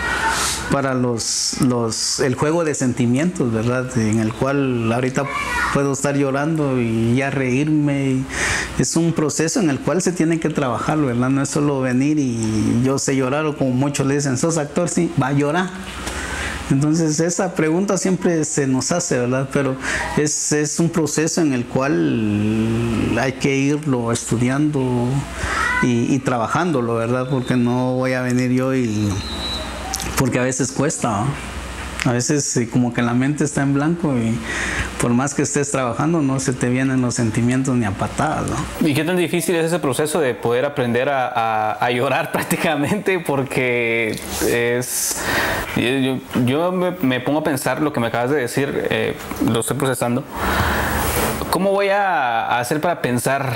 para los, los, el juego de sentimientos, ¿verdad? En el cual ahorita puedo estar llorando y ya reírme. Y es un proceso en el cual se tiene que trabajar, ¿verdad? No es solo venir y yo sé llorar, o como muchos le dicen, ¿sos actor? Sí, va a llorar. Entonces esa pregunta siempre se nos hace, ¿verdad? Pero es, es un proceso en el cual hay que irlo estudiando y, y trabajándolo, ¿verdad? Porque no voy a venir yo y... Porque a veces cuesta, ¿no? A veces como que la mente está en blanco y por más que estés trabajando no se te vienen los sentimientos ni a patadas, ¿no? ¿Y qué tan difícil es ese proceso de poder aprender a, a, a llorar prácticamente? Porque es... Yo, yo me, me pongo a pensar lo que me acabas de decir, eh, lo estoy procesando. ¿Cómo voy a hacer para pensar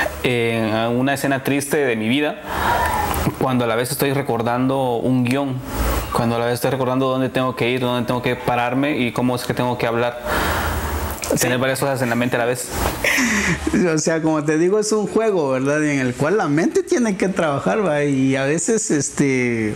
en una escena triste de mi vida cuando a la vez estoy recordando un guión? Cuando a la vez estoy recordando dónde tengo que ir, dónde tengo que pararme y cómo es que tengo que hablar. Tener varias cosas en la mente a la vez. O sea, como te digo, es un juego, ¿verdad? En el cual la mente tiene que trabajar, ¿va? Y a veces, este...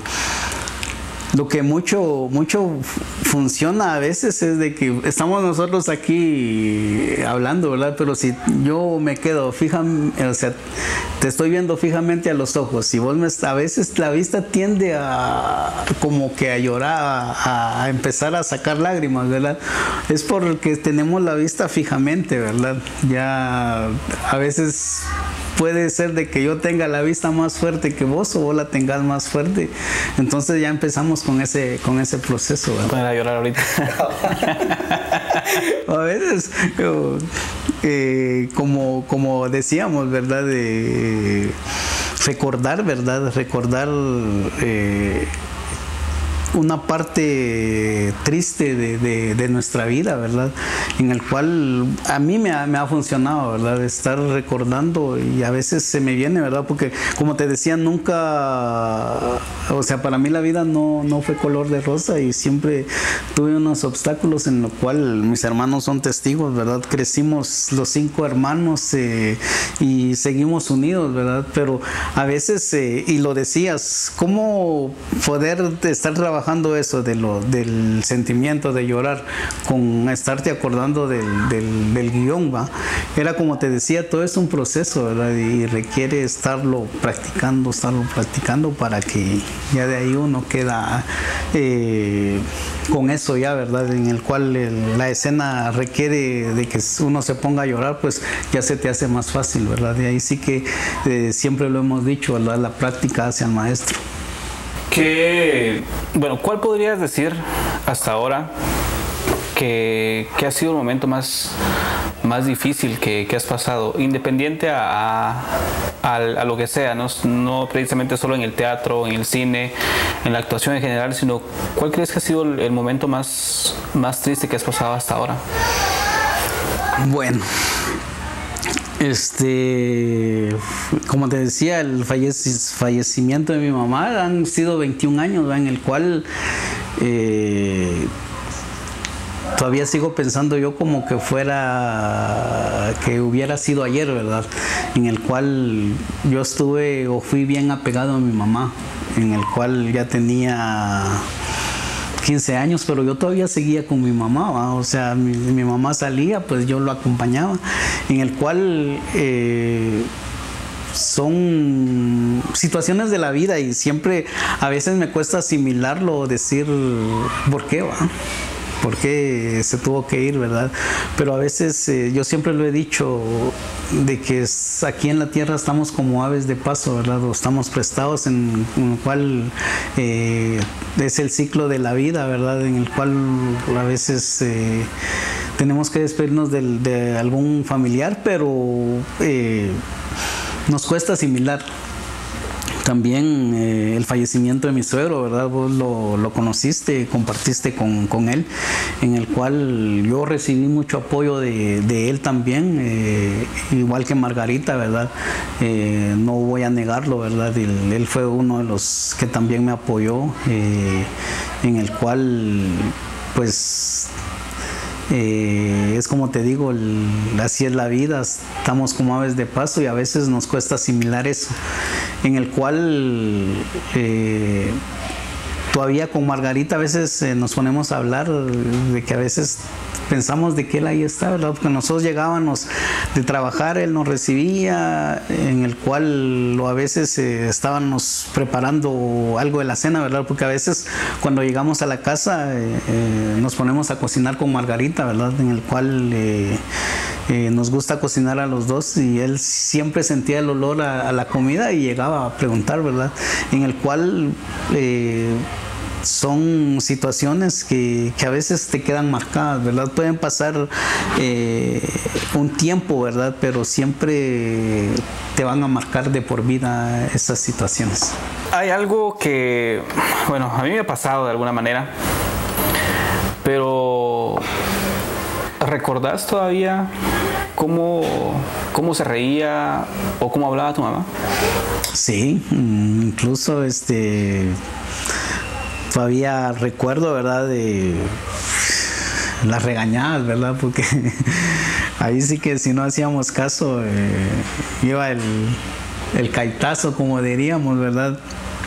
Lo que mucho, mucho funciona a veces es de que estamos nosotros aquí hablando, ¿verdad? Pero si yo me quedo fija, o sea, te estoy viendo fijamente a los ojos y vos me, a veces la vista tiende a como que a llorar, a, a empezar a sacar lágrimas, ¿verdad? Es porque tenemos la vista fijamente, ¿verdad? Ya a veces... Puede ser de que yo tenga la vista más fuerte que vos o vos la tengas más fuerte. Entonces ya empezamos con ese, con ese proceso, ¿verdad? Voy a llorar ahorita. A veces, eh, como, como decíamos, ¿verdad? De recordar, ¿verdad? Recordar... Eh, una parte triste de, de, de nuestra vida, ¿verdad? En el cual a mí me ha, me ha funcionado, ¿verdad? Estar recordando y a veces se me viene, ¿verdad? Porque como te decía, nunca, o sea, para mí la vida no, no fue color de rosa y siempre tuve unos obstáculos en lo cual mis hermanos son testigos, ¿verdad? Crecimos los cinco hermanos eh, y seguimos unidos, ¿verdad? Pero a veces, eh, y lo decías, ¿cómo poder estar trabajando eso de lo, del sentimiento de llorar con estarte acordando del, del, del guión, ¿va? Era como te decía, todo es un proceso, ¿verdad? Y requiere estarlo practicando, estarlo practicando para que ya de ahí uno queda eh, con eso ya, ¿verdad? En el cual el, la escena requiere de que uno se ponga a llorar, pues ya se te hace más fácil, ¿verdad? Y ahí sí que eh, siempre lo hemos dicho, ¿verdad? La práctica hace al maestro. Que, bueno, ¿cuál podrías decir hasta ahora que, que ha sido el momento más, más difícil que, que has pasado, independiente a, a, a, a lo que sea, ¿no? No precisamente solo en el teatro, en el cine, en la actuación en general, sino cuál crees que ha sido el, el momento más, más triste que has pasado hasta ahora? Bueno, Este, como te decía, el fallecimiento de mi mamá han sido veintiún años, ¿verdad? En el cual eh, todavía sigo pensando yo como que fuera, que hubiera sido ayer, ¿verdad? En el cual yo estuve o fui bien apegado a mi mamá, en el cual ya tenía quince años, pero yo todavía seguía con mi mamá, ¿va? O sea, mi, mi mamá salía, pues yo lo acompañaba, en el cual eh, son situaciones de la vida y siempre a veces me cuesta asimilarlo, decir por qué, ¿va? ¿Por qué se tuvo que ir, verdad? Pero a veces eh, yo siempre lo he dicho, de que es, aquí en la tierra estamos como aves de paso, ¿verdad? O estamos prestados en, en el cual eh, es el ciclo de la vida, ¿verdad? En el cual a veces eh, tenemos que despedirnos de, de algún familiar, pero eh, nos cuesta asimilar. También eh, el fallecimiento de mi suegro, ¿verdad? Vos lo, lo conociste, compartiste con, con él, en el cual yo recibí mucho apoyo de, de él también, eh, igual que Margarita, ¿verdad? Eh, no voy a negarlo, ¿verdad? Él, él fue uno de los que también me apoyó, eh, en el cual, pues, Eh, es como te digo, el, así es la vida, estamos como aves de paso y a veces nos cuesta asimilar eso, en el cual eh, todavía con Margarita a veces eh, nos ponemos a hablar de que a veces pensamos de que él ahí está, ¿verdad? Porque nosotros llegábamos de trabajar, él nos recibía, en el cual a veces eh, estábamos preparando algo de la cena, ¿verdad? Porque a veces cuando llegamos a la casa eh, eh, nos ponemos a cocinar con Margarita, ¿verdad? En el cual eh, eh, nos gusta cocinar a los dos y él siempre sentía el olor a, a la comida y llegaba a preguntar, ¿verdad? En el cual Eh, son situaciones que, que a veces te quedan marcadas, ¿verdad? Pueden pasar eh, un tiempo, ¿verdad? Pero siempre te van a marcar de por vida esas situaciones. Hay algo que, bueno, a mí me ha pasado de alguna manera, pero ¿recordás todavía cómo, cómo se reía o cómo hablaba tu mamá? Sí, incluso este... todavía recuerdo, ¿verdad? De las regañadas, ¿verdad? Porque ahí sí que si no hacíamos caso, eh, iba el, el caitazo, como diríamos, ¿verdad?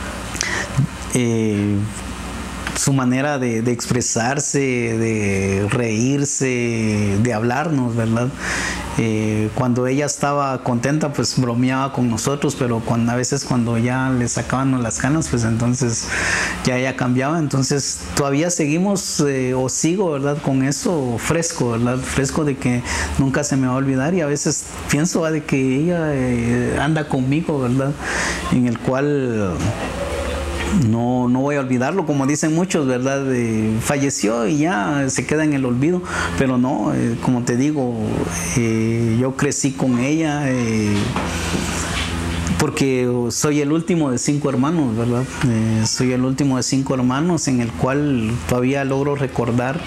Eh, su manera de, de expresarse, de reírse, de hablarnos, ¿verdad? Eh, cuando ella estaba contenta, pues bromeaba con nosotros, pero cuando, a veces cuando ya le sacaban las canas, pues entonces ya ella cambiaba. Entonces todavía seguimos eh, o sigo, ¿verdad? Con eso fresco, ¿verdad? Fresco de que nunca se me va a olvidar y a veces pienso ¿verdad? De que ella eh, anda conmigo, ¿verdad? En el cual... No, no voy a olvidarlo, como dicen muchos, ¿verdad? Eh, falleció y ya se queda en el olvido, pero no, eh, como te digo, eh, yo crecí con ella, eh, porque soy el último de cinco hermanos, ¿verdad? Eh, soy el último de cinco hermanos en el cual todavía logro recordar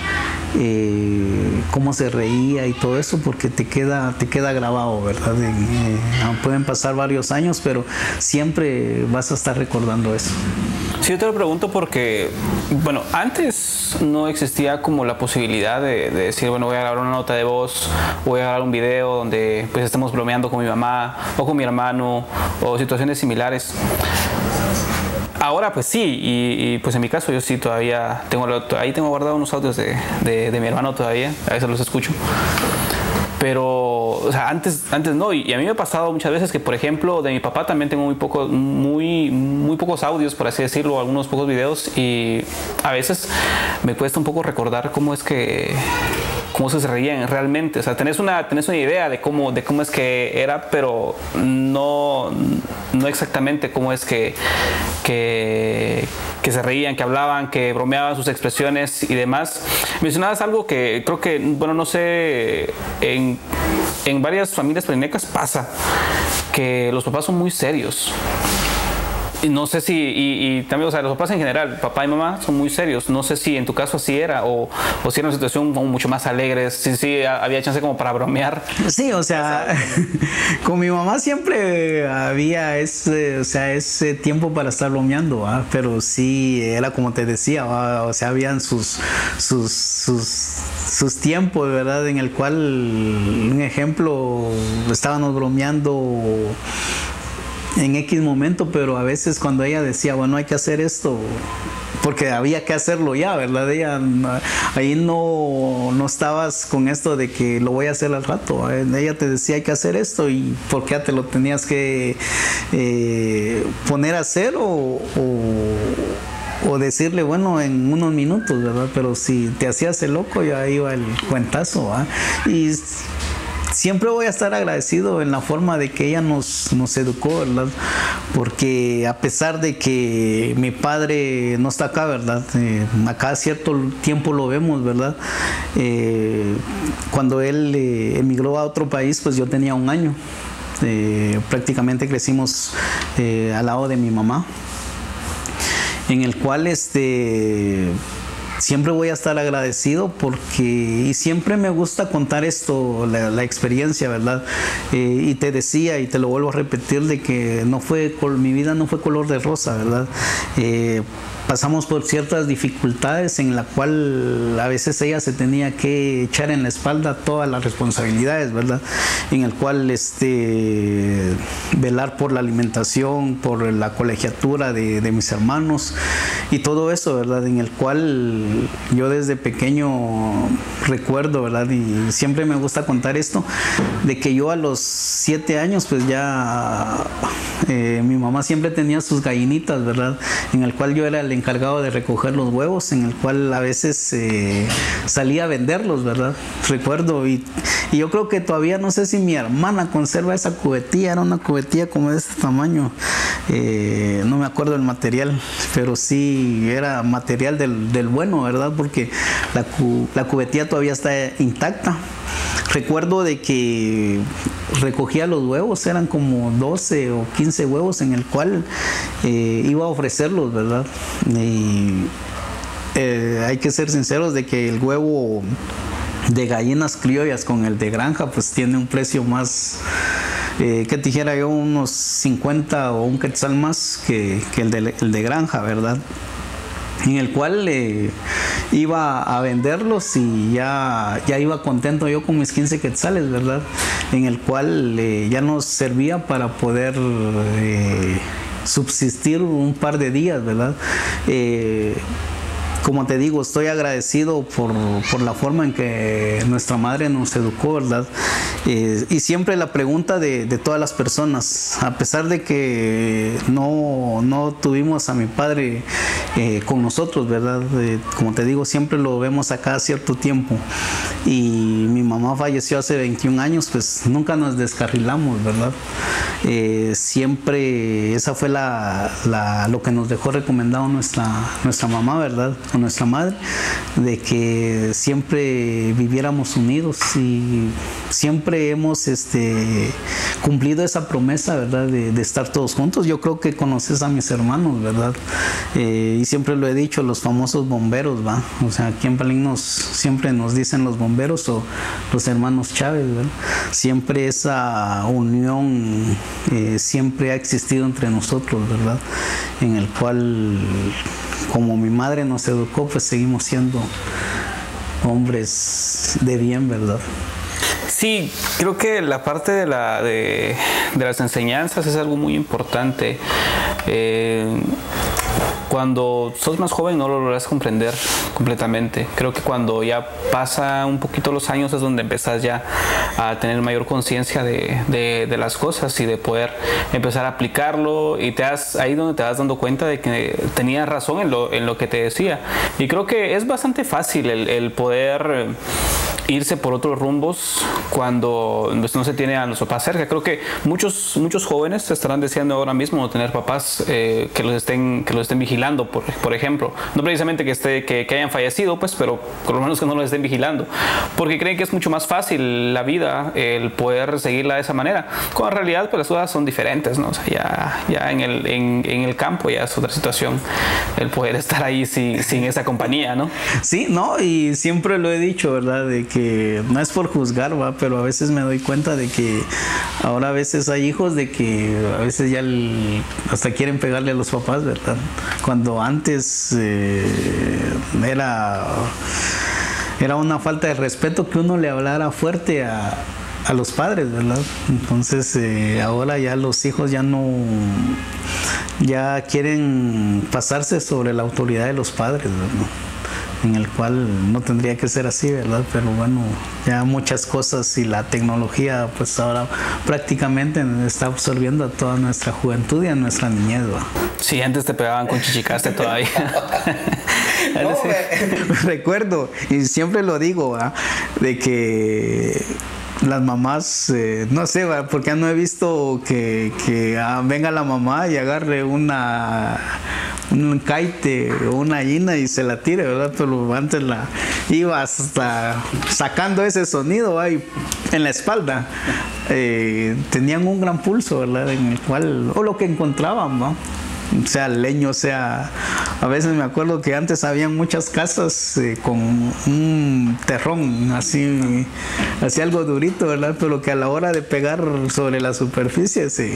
eh, cómo se reía y todo eso, porque te queda, te queda grabado, ¿verdad? Eh, eh, pueden pasar varios años, pero siempre vas a estar recordando eso. Sí, yo te lo pregunto porque, bueno, antes no existía como la posibilidad de, de decir, bueno, voy a grabar una nota de voz, voy a grabar un video donde pues estemos bromeando con mi mamá o con mi hermano o situaciones similares. Ahora pues sí, y, y pues en mi caso yo sí todavía tengo, ahí tengo guardado unos audios de, de, de mi hermano todavía, a veces los escucho. Pero, o sea, antes, antes no, y a mí me ha pasado muchas veces que, por ejemplo, de mi papá también tengo muy, poco, muy, muy pocos audios, por así decirlo, algunos pocos videos, y a veces me cuesta un poco recordar cómo es que, cómo se reían realmente. O sea, tenés una, tenés una idea de cómo, de cómo es que era, pero no, no exactamente cómo es que, que, que se reían, que hablaban, que bromeaban sus expresiones y demás. Mencionabas algo que creo que, bueno, no sé, en, en varias familias parinecas pasa, que los papás son muy serios. Y no sé si, y, y también, o sea, los papás en general, papá y mamá son muy serios. No sé si en tu caso así era, o, o si era una situación como mucho más alegre, si sí había chance como para bromear. Sí, o sea, con mi mamá siempre había ese, o sea, ese tiempo para estar bromeando, ¿va? Pero sí, era como te decía, ¿va? O sea, habían sus, sus, sus, sus tiempos, ¿verdad? En el cual, un ejemplo, estábamos bromeando en X momento, pero a veces cuando ella decía, bueno, hay que hacer esto, porque había que hacerlo ya, ¿verdad? Ella, ahí no, no estabas con esto de que lo voy a hacer al rato. Ella te decía, hay que hacer esto, y ¿por qué te lo tenías que eh, poner a hacer o, o, o decirle, bueno, en unos minutos, ¿verdad? Pero si te hacías el loco, ya iba el cuentazo, ¿va? Y siempre voy a estar agradecido en la forma de que ella nos, nos educó, ¿verdad? Porque a pesar de que mi padre no está acá, ¿verdad? Eh, acá cierto tiempo lo vemos, ¿verdad? Eh, cuando él eh, emigró a otro país, pues yo tenía un año. Eh, prácticamente crecimos eh, al lado de mi mamá, en el cual este... siempre voy a estar agradecido porque, y siempre me gusta contar esto, la, la experiencia, ¿verdad? Eh, y te decía, y te lo vuelvo a repetir, de que no fue, mi vida no fue color de rosa, ¿verdad? Eh, pasamos por ciertas dificultades en la cual a veces ella se tenía que echar en la espalda todas las responsabilidades, ¿verdad? En el cual este, velar por la alimentación, por la colegiatura de, de mis hermanos y todo eso, ¿verdad? En el cual yo desde pequeño recuerdo, ¿verdad? Y siempre me gusta contar esto, de que yo a los siete años pues ya eh, mi mamá siempre tenía sus gallinitas, ¿verdad? En el cual yo era el encargado de recoger los huevos, en el cual a veces eh, salía a venderlos, ¿verdad? Recuerdo, y, y yo creo que todavía no sé si mi hermana conserva esa cubetilla, era una cubetilla como de este tamaño, eh, no me acuerdo el material, pero sí era material del, del bueno, ¿verdad? Porque la, cu, la cubetilla todavía está intacta. Recuerdo de que recogía los huevos, eran como doce o quince huevos en el cual eh, iba a ofrecerlos, ¿verdad? Y eh, hay que ser sinceros de que el huevo de gallinas criollas con el de granja pues tiene un precio más, eh, que te dijera yo, unos cincuenta o un quetzal más que, que el, de, el de granja, ¿verdad? En el cual eh, iba a venderlos y ya, ya iba contento yo con mis quince quetzales, ¿verdad? En el cual eh, ya nos servía para poder eh, subsistir un par de días, ¿verdad? Eh, Como te digo, estoy agradecido por, por la forma en que nuestra madre nos educó, ¿verdad? Eh, y siempre la pregunta de, de todas las personas, a pesar de que no, no tuvimos a mi padre eh, con nosotros, ¿verdad? Eh, como te digo, siempre lo vemos acá cierto tiempo. Y mi mamá falleció hace veintiún años, pues nunca nos descarrilamos, ¿verdad? Eh, siempre esa fue la, la, lo que nos dejó recomendado nuestra, nuestra mamá, ¿verdad? con nuestra madre, de que siempre viviéramos unidos, y siempre hemos este, cumplido esa promesa, ¿verdad? De, de estar todos juntos. Yo creo que conoces a mis hermanos, ¿verdad? Eh, y siempre lo he dicho, los famosos bomberos, ¿va? O sea, aquí en Palín nos, siempre nos dicen los bomberos o los hermanos Chávez, ¿verdad? Siempre esa unión eh, siempre ha existido entre nosotros, ¿verdad? En el cual, como mi madre nos educó, pues seguimos siendo hombres de bien, ¿verdad? Sí, creo que la parte de, la, de, de las enseñanzas es algo muy importante. Eh, cuando sos más joven no lo logras comprender completamente. Creo que cuando ya pasa un poquito los años es donde empezás ya a tener mayor conciencia de, de, de las cosas y de poder empezar a aplicarlo, y te das, ahí donde te vas dando cuenta de que tenías razón en lo, en lo que te decía. Y creo que es bastante fácil el, el poder irse por otros rumbos cuando no se tiene a los papás cerca. Creo que muchos, muchos jóvenes estarán deseando ahora mismo tener papás eh, que los estén, que los estén vigilando, por, por ejemplo. No precisamente que, esté, que, que hayan fallecido, pues, pero por lo menos que no los estén vigilando. Porque creen que es mucho más fácil la vida, el poder seguirla de esa manera. Cuando en realidad, pues, las cosas son diferentes, ¿no? O sea, ya, ya en, el, en, en el campo ya es otra situación el poder estar ahí sin, sin esa compañía, ¿no? Sí, no, y siempre lo he dicho, ¿verdad? De que no es por juzgar, ¿va? Pero a veces me doy cuenta de que ahora a veces hay hijos de que a veces ya el, hasta quieren pegarle a los papás, ¿verdad? Cuando antes eh, era, era una falta de respeto que uno le hablara fuerte a, a los padres, ¿verdad? Entonces eh, ahora ya los hijos ya no, ya quieren pasarse sobre la autoridad de los padres, ¿verdad? En el cual no tendría que ser así, ¿verdad? Pero bueno, ya muchas cosas y la tecnología pues ahora prácticamente está absorbiendo a toda nuestra juventud y a nuestra niñez, ¿va? Sí, antes te pegaban con chichicaste todavía. No, me, me recuerdo, y siempre lo digo, ¿va? De que las mamás, eh, no sé, ¿va? Porque no he visto que, que ah, venga la mamá y agarre una un caite o una gallina y se la tire, ¿verdad? Pero antes la iba hasta sacando ese sonido ahí en la espalda. Eh, tenían un gran pulso, ¿verdad? En el cual, o lo que encontraban, ¿no? Sea leño, sea... A veces me acuerdo que antes habían muchas casas eh, con un terrón, así, así algo durito, ¿verdad? Pero que a la hora de pegar sobre la superficie se...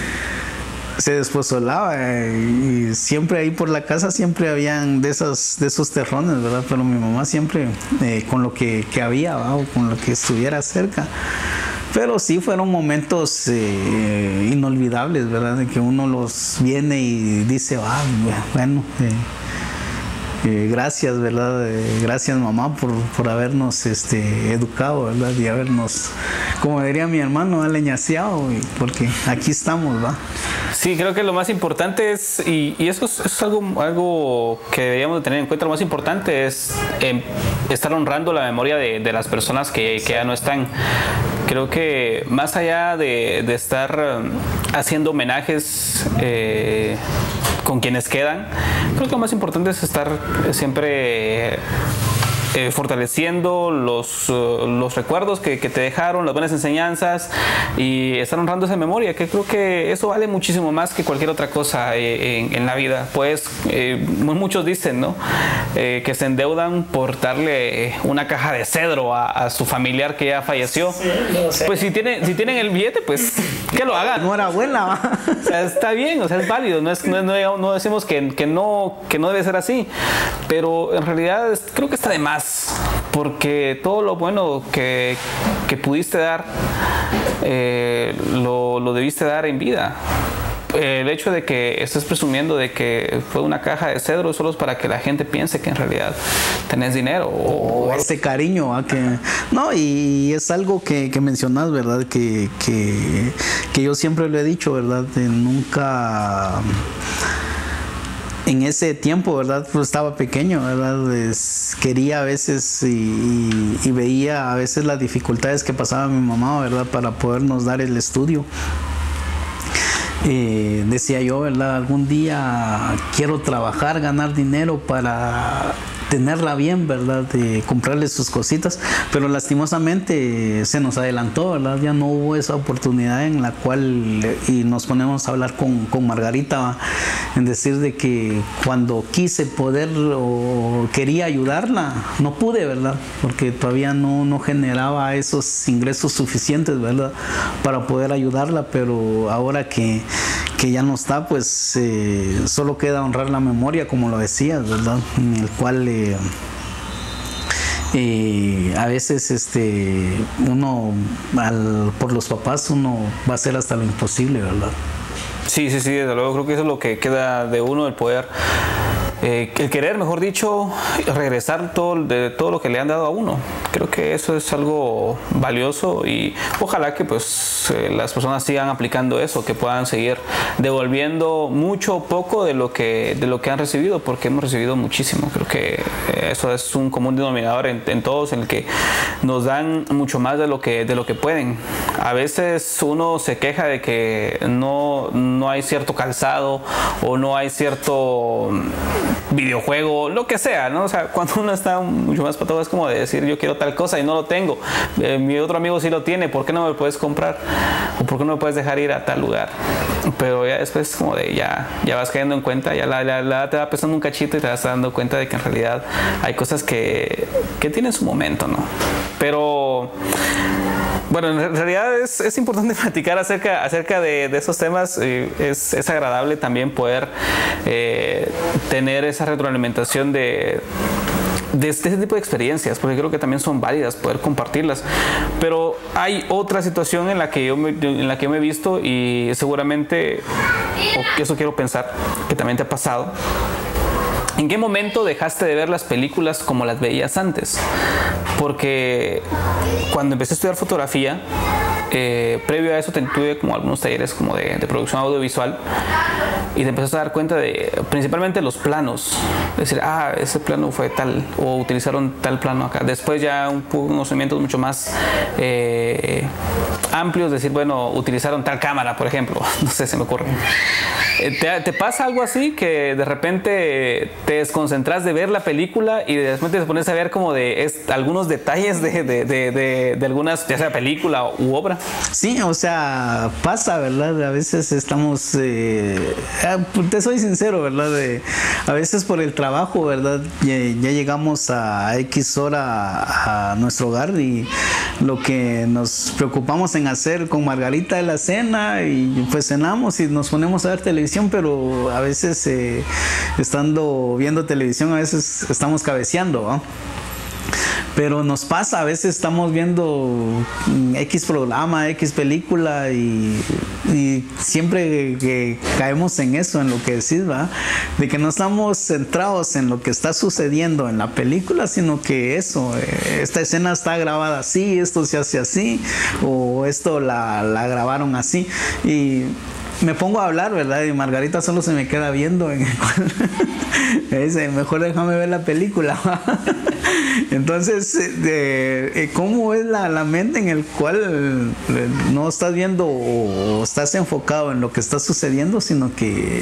se desposolaba, eh, y siempre ahí por la casa siempre habían de esos, de esos terrones, ¿verdad? Pero mi mamá siempre eh, con lo que, que había, ¿verdad? O con lo que estuviera cerca. Pero sí fueron momentos eh, inolvidables, ¿verdad? De que uno los viene y dice, ah, bueno, eh, eh, gracias, ¿verdad? Eh, gracias, mamá, por, por habernos este, educado, ¿verdad? Y habernos, como diría mi hermano, aleñaseado, porque aquí estamos, ¿va? Sí, creo que lo más importante es, y, y eso es, eso es algo, algo que deberíamos de tener en cuenta, lo más importante es eh, estar honrando la memoria de, de las personas que, que ya no están. Creo que más allá de, de estar haciendo homenajes eh, con quienes quedan, creo que lo más importante es estar siempre... Eh, fortaleciendo los, uh, los recuerdos que, que te dejaron, las buenas enseñanzas, y estar honrando esa memoria, que creo que eso vale muchísimo más que cualquier otra cosa eh, en, en la vida. Pues eh, muchos dicen, ¿no? Eh, que se endeudan por darle una caja de cedro a, a su familiar que ya falleció. Sí, no sé. Pues si, tiene, si tienen el billete, pues que lo hagan. Enhorabuena. O sea, está bien, o sea, es válido, no, es, no, no, no decimos que, que, no, que no debe ser así, pero en realidad es, creo que está de más. Porque todo lo bueno que, que pudiste dar, eh, lo, lo debiste dar en vida. El hecho de que estés presumiendo de que fue una caja de cedro solo es para que la gente piense que en realidad tenés dinero. O, o ese cariño. ¿Ah? Que, no, y es algo que, que mencionas, ¿verdad? Que, que, que yo siempre lo he dicho, ¿verdad? De nunca... En ese tiempo, ¿verdad? Pues estaba pequeño, ¿verdad? Es, quería a veces y, y, y veía a veces las dificultades que pasaba mi mamá, ¿verdad? Para podernos dar el estudio. Eh, decía yo, ¿verdad? Algún día quiero trabajar, ganar dinero para tenerla bien, ¿verdad? De comprarle sus cositas, pero lastimosamente se nos adelantó, ¿verdad? Ya no hubo esa oportunidad en la cual, y nos ponemos a hablar con, con Margarita, ¿va? En decir de que cuando quise poder o quería ayudarla, no pude, ¿verdad? Porque todavía no, no generaba esos ingresos suficientes, ¿verdad? Para poder ayudarla, pero ahora que, que ya no está, pues eh, solo queda honrar la memoria, como lo decías, ¿verdad? En el cual eh, eh, a veces este, uno, al, por los papás, uno va a hacer hasta lo imposible, ¿verdad? Sí, sí, sí, desde luego creo que eso es lo que queda de uno, el poder, eh, el querer, mejor dicho, regresar todo, de todo lo que le han dado a uno. Creo que eso es algo valioso y ojalá que pues eh, las personas sigan aplicando eso, que puedan seguir devolviendo mucho o poco de lo que de lo que han recibido, porque hemos recibido muchísimo. Creo que eh, eso es un común denominador en, en todos, en el que nos dan mucho más de lo que de lo que pueden. A veces uno se queja de que no no hay cierto calzado o no hay cierto videojuego, lo que sea, ¿no? O sea, cuando uno está mucho más patado es como de decir, yo quiero tal cosa y no lo tengo. Eh, mi otro amigo sí lo tiene, ¿por qué no me lo puedes comprar? ¿O por qué no me puedes dejar ir a tal lugar? Pero ya después como de ya, ya vas cayendo en cuenta, ya la, la, la te va pesando un cachito y te vas dando cuenta de que en realidad hay cosas que, que tienen su momento, ¿no? Pero bueno, en realidad es, es importante platicar acerca, acerca de, de esos temas. Es, es agradable también poder eh, tener esa retroalimentación de, de este tipo de experiencias, porque creo que también son válidas poder compartirlas. Pero hay otra situación en la que yo me, en la que yo me he visto y seguramente, o eso quiero pensar, que también te ha pasado. ¿En qué momento dejaste de ver las películas como las veías antes? Porque cuando empecé a estudiar fotografía, eh, previo a eso tuve como algunos talleres como de, de producción audiovisual y te empezaste a dar cuenta de principalmente los planos. Decir, ah, ese plano fue tal, o utilizaron tal plano acá. Después ya un, unos conocimientos mucho más eh, amplios, decir, bueno, utilizaron tal cámara, por ejemplo. No sé, se me ocurre. ¿Te, ¿Te pasa algo así que de repente te desconcentras de ver la película y de repente te pones a ver como de es, algunos detalles de, de, de, de, de algunas, ya sea película u obra? Sí, o sea, pasa, ¿verdad? A veces estamos, eh, te soy sincero, ¿verdad? De, a veces por el trabajo, ¿verdad? Ya, ya llegamos a X hora a nuestro hogar y lo que nos preocupamos en hacer con Margarita es la cena y pues cenamos y nos ponemos a ver televisión, pero a veces eh, estando viendo televisión a veces estamos cabeceando, ¿no? Pero nos pasa, a veces estamos viendo X programa, X película y, y siempre que caemos en eso, en lo que decís, ¿va? De que no estamos centrados en lo que está sucediendo en la película, sino que eso, esta escena está grabada así, esto se hace así, o esto la, la grabaron así. Y me pongo a hablar, ¿verdad? Y Margarita solo se me queda viendo. En el cual me dice, mejor déjame ver la película. Entonces, eh, ¿cómo es la, la mente en el cual no estás viendo o estás enfocado en lo que está sucediendo, sino que,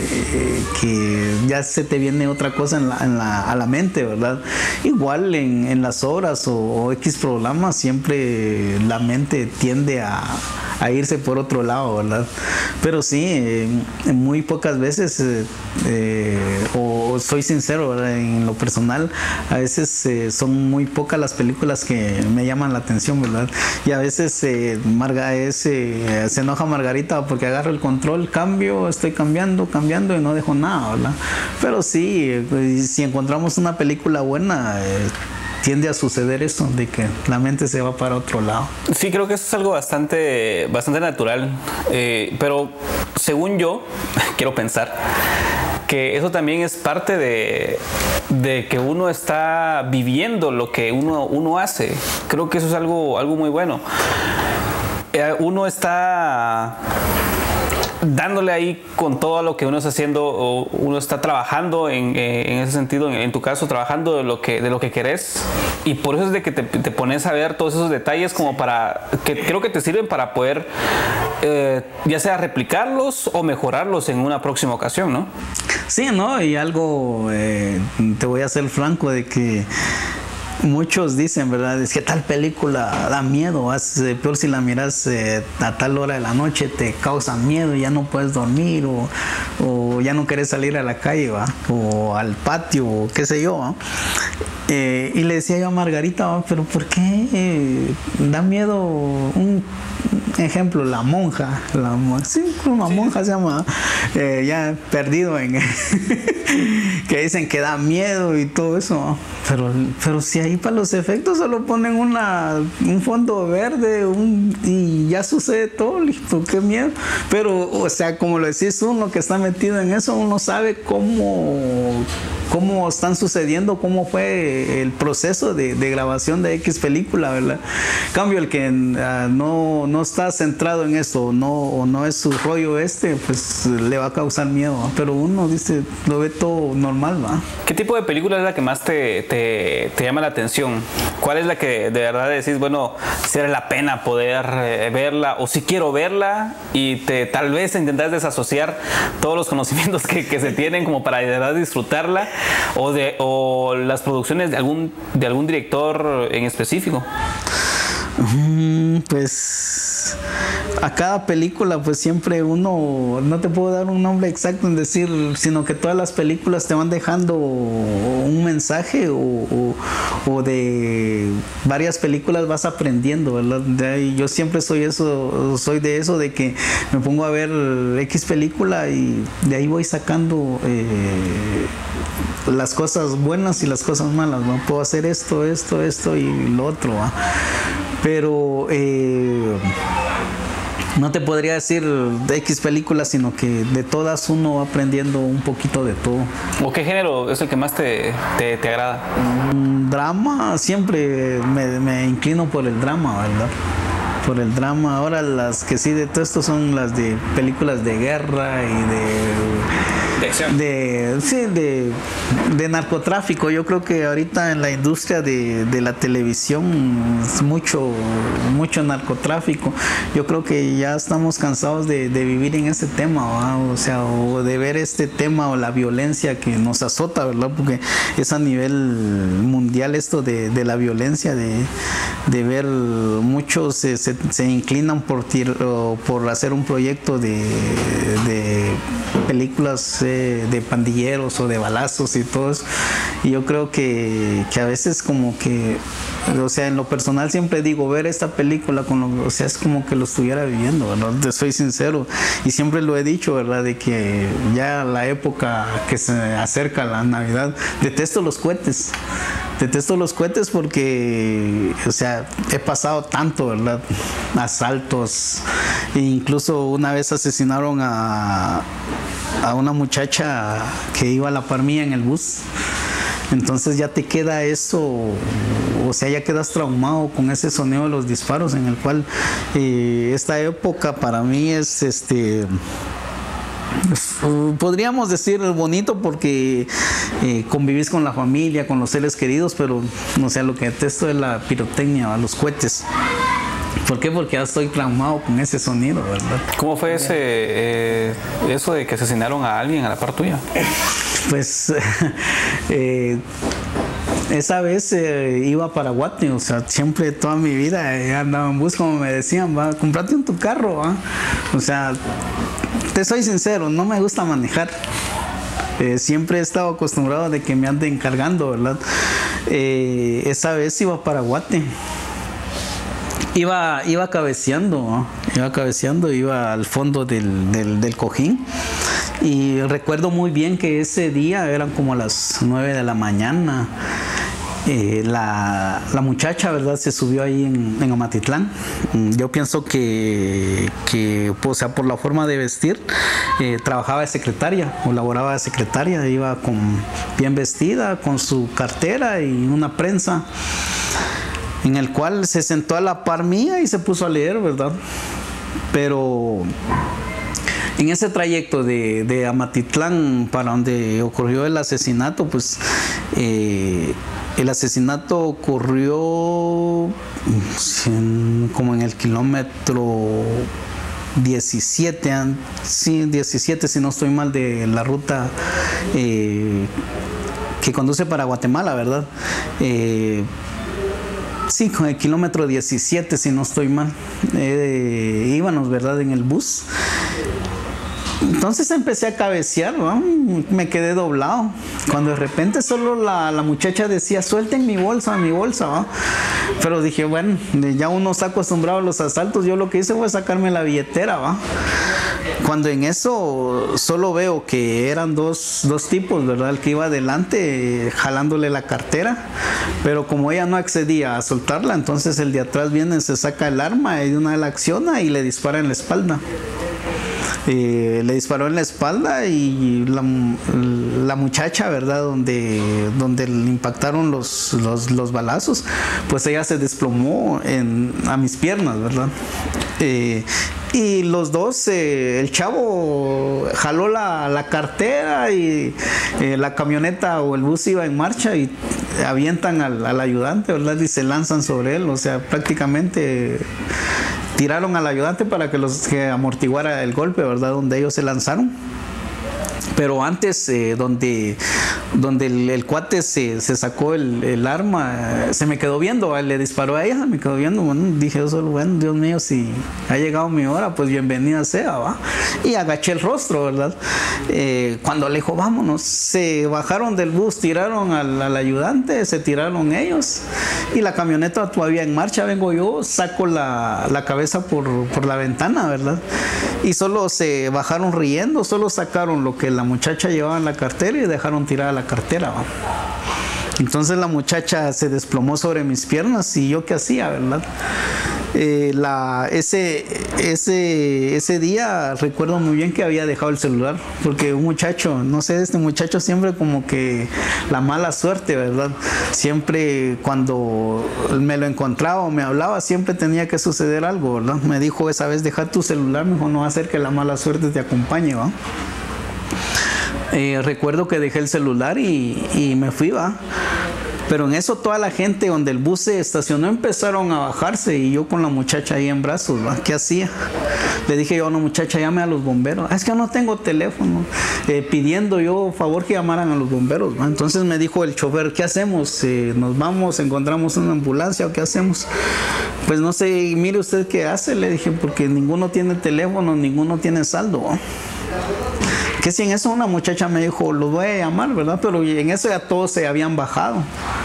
que ya se te viene otra cosa en la, en la, a la mente, ¿verdad? Igual en, en las horas o, o X programas, siempre la mente tiende a, a irse por otro lado, ¿verdad? Pero sí, eh, muy pocas veces, eh, eh, o soy sincero, ¿verdad? En lo personal, a veces eh, son muy pocas las películas que me llaman la atención, ¿verdad? Y a veces eh, Marga es, eh, se enoja Margarita porque agarro el control, cambio, estoy cambiando, cambiando y no dejo nada, ¿verdad? Pero sí, eh, si encontramos una película buena, eh, tiende a suceder eso, de que la mente se va para otro lado. Sí, creo que eso es algo bastante, bastante natural, eh, pero según yo, quiero pensar que eso también es parte de, de que uno está viviendo lo que uno, uno hace. Creo que eso es algo, algo muy bueno. Eh, uno está dándole ahí con todo lo que uno está haciendo, o uno está trabajando en, en ese sentido, en, en tu caso, trabajando de lo que, de lo que querés, y por eso es de que te, te pones a ver todos esos detalles como para, que creo que te sirven para poder eh, ya sea replicarlos o mejorarlos en una próxima ocasión, ¿no? Sí, ¿no? Y algo, eh, te voy a ser franco de que muchos dicen, ¿verdad? Es que tal película da miedo, es peor si la miras eh, a tal hora de la noche, te causa miedo, ya no puedes dormir o, o ya no quieres salir a la calle, ¿va? O al patio, o qué sé yo, ¿va? Eh, y le decía yo a Margarita, ¿va? Pero ¿por qué eh, da miedo un ejemplo, La Monja? La, sí, una monja se llama, eh, ya perdido en que dicen que da miedo y todo eso, ¿va? Pero, pero si ahí para los efectos solo ponen una, un fondo verde un, y ya sucede todo, listo, qué miedo. Pero, o sea, como lo decís, uno que está metido en eso, uno sabe cómo, cómo están sucediendo, cómo fue el proceso de, de grabación de X película, ¿verdad? En cambio, el que uh, no, no está centrado en esto, no, o no es su rollo este, pues le va a causar miedo, ¿va? Pero uno dice, lo ve todo normal, ¿va? ¿Qué tipo de película es la que más te, te, te llama la atención? ¿Cuál es la que de verdad decís, bueno, si vale la pena poder eh, verla, o si quiero verla y te, tal vez intentar desasociar todos los conocimientos que, que se tienen como para de verdad disfrutarla, o, de, o las producciones de algún, de algún director en específico? Mm, pues a cada película pues siempre uno, no te puedo dar un nombre exacto en decir, sino que todas las películas te van dejando un mensaje o, o, o de varias películas vas aprendiendo, ¿verdad? De ahí, yo siempre soy eso, soy de eso, de que me pongo a ver X película y de ahí voy sacando eh, las cosas buenas y las cosas malas, ¿no? Puedo hacer esto, esto, esto y lo otro, ¿va? Pero eh, no te podría decir de X películas, sino que de todas uno va aprendiendo un poquito de todo. ¿O qué género es el que más te, te, te agrada? Mm, drama, siempre me, me inclino por el drama, ¿verdad? Por el drama. Ahora las que sí detesto son las de películas de guerra y de... De, sí, de, de narcotráfico. Yo creo que ahorita en la industria de, de la televisión es mucho, mucho narcotráfico. Yo creo que ya estamos cansados de, de vivir en ese tema, ¿verdad? O sea, o de ver este tema o la violencia que nos azota, ¿verdad? Porque es a nivel mundial esto de, de la violencia, de, de ver muchos se, se, se inclinan por, tir, por hacer un proyecto de, de películas eh, de pandilleros o de balazos y todo eso. Y yo creo que, que a veces como que, o sea, en lo personal siempre digo, ver esta película con lo, o sea, es como que lo estuviera viviendo, ¿verdad? Te soy sincero y siempre lo he dicho, ¿verdad? De que ya la época que se acerca la Navidad, detesto los cohetes. Detesto los cohetes porque, o sea, he pasado tanto, ¿verdad? Asaltos, e incluso una vez asesinaron a, a una muchacha que iba a la par mía en el bus. Entonces ya te queda eso, o sea, ya quedas traumado con ese sonido de los disparos, en el cual eh, esta época para mí es este... podríamos decir bonito porque eh, convivís con la familia, con los seres queridos, pero o sea, lo que detesto es la pirotecnia, los cohetes. ¿Por qué? Porque ya estoy traumado con ese sonido, ¿verdad? ¿Cómo fue ese eh, eso de que asesinaron a alguien a la par tuya? Pues eh, esa vez eh, iba para Guate, o sea, siempre toda mi vida he andado en bus, como me decían, va, comprate un tu carro, ¿va? O sea, te soy sincero, no me gusta manejar. Eh, siempre he estado acostumbrado de que me anden cargando, ¿verdad? Eh, esa vez iba para Guate. Iba, iba cabeceando, ¿no? Iba cabeceando, iba al fondo del, del, del cojín. Y recuerdo muy bien que ese día eran como las nueve de la mañana. Eh, la, la muchacha, ¿verdad? Se subió ahí en, en Amatitlán. Yo pienso que, que, o sea, por la forma de vestir, eh, trabajaba de secretaria o laboraba de secretaria. Iba con, bien vestida, con su cartera y una prensa, en el cual se sentó a la par mía y se puso a leer, ¿verdad? Pero en ese trayecto de, de Amatitlán para donde ocurrió el asesinato, pues eh, el asesinato ocurrió en, como en el kilómetro diecisiete, sí, diecisiete si no estoy mal, de la ruta eh, que conduce para Guatemala, ¿verdad? Eh, sí, con el kilómetro diecisiete si no estoy mal, eh, íbamos, ¿verdad?, en el bus. Entonces empecé a cabecear, ¿no? Me quedé doblado. Cuando de repente solo la, la muchacha decía, suelten mi bolsa, mi bolsa, ¿no? Pero dije, bueno, ya uno está acostumbrado a los asaltos. Yo lo que hice fue sacarme la billetera, ¿va? Cuando en eso solo veo que eran dos, dos tipos, ¿verdad? El que iba adelante eh, jalándole la cartera, pero como ella no accedía a soltarla, entonces el de atrás viene, se saca el arma y de una la acciona y le dispara en la espalda. Eh, le disparó en la espalda y la, la muchacha, ¿verdad?, donde, donde le impactaron los, los, los balazos, pues ella se desplomó en, a mis piernas, ¿verdad? Eh, y los dos, eh, el chavo jaló la, la cartera y eh, la camioneta o el bus iba en marcha y avientan al, al ayudante, ¿verdad?, y se lanzan sobre él. O sea, prácticamente tiraron al ayudante para que los que amortiguara el golpe, ¿verdad?, donde ellos se lanzaron. Pero antes, eh, donde, donde el, el cuate se, se sacó el, el arma, se me quedó viendo, le disparó a ella, me quedó viendo. Bueno, dije yo solo, bueno, Dios mío, si ha llegado mi hora, pues bienvenida sea, ¿va? Y agaché el rostro, ¿verdad? Eh, cuando le dijo, vámonos, se bajaron del bus, tiraron al, al ayudante, se tiraron ellos, y la camioneta todavía en marcha. Vengo yo, saco la, la cabeza por, por la ventana, ¿verdad? Y solo se bajaron riendo, solo sacaron lo que la muchacha llevaba en la cartera y dejaron tirada la cartera, ¿va? Entonces la muchacha se desplomó sobre mis piernas y yo qué hacía, ¿verdad? Eh, la, ese, ese, ese día recuerdo muy bien que había dejado el celular, porque un muchacho, no sé, este muchacho siempre como que la mala suerte, ¿verdad? Siempre cuando me lo encontraba o me hablaba, siempre tenía que suceder algo, ¿verdad? Me dijo esa vez, deja tu celular, mejor no va a hacer que la mala suerte te acompañe, ¿va? Eh, recuerdo que dejé el celular y, y me fui, ¿va? Pero en eso toda la gente donde el bus se estacionó empezaron a bajarse y yo con la muchacha ahí en brazos, ¿va? ¿Qué hacía? Le dije yo a una muchacha, llame a los bomberos. Ah, es que no tengo teléfono. Eh, pidiendo yo favor que llamaran a los bomberos, ¿va? Entonces me dijo el chofer, ¿qué hacemos? Eh, ¿Nos vamos, encontramos una ambulancia o qué hacemos? Pues no sé, mire usted qué hace, le dije, porque ninguno tiene teléfono, ninguno tiene saldo, ¿va? Que si en eso una muchacha me dijo, los voy a llamar, ¿verdad? Pero en eso ya todos se habían bajado.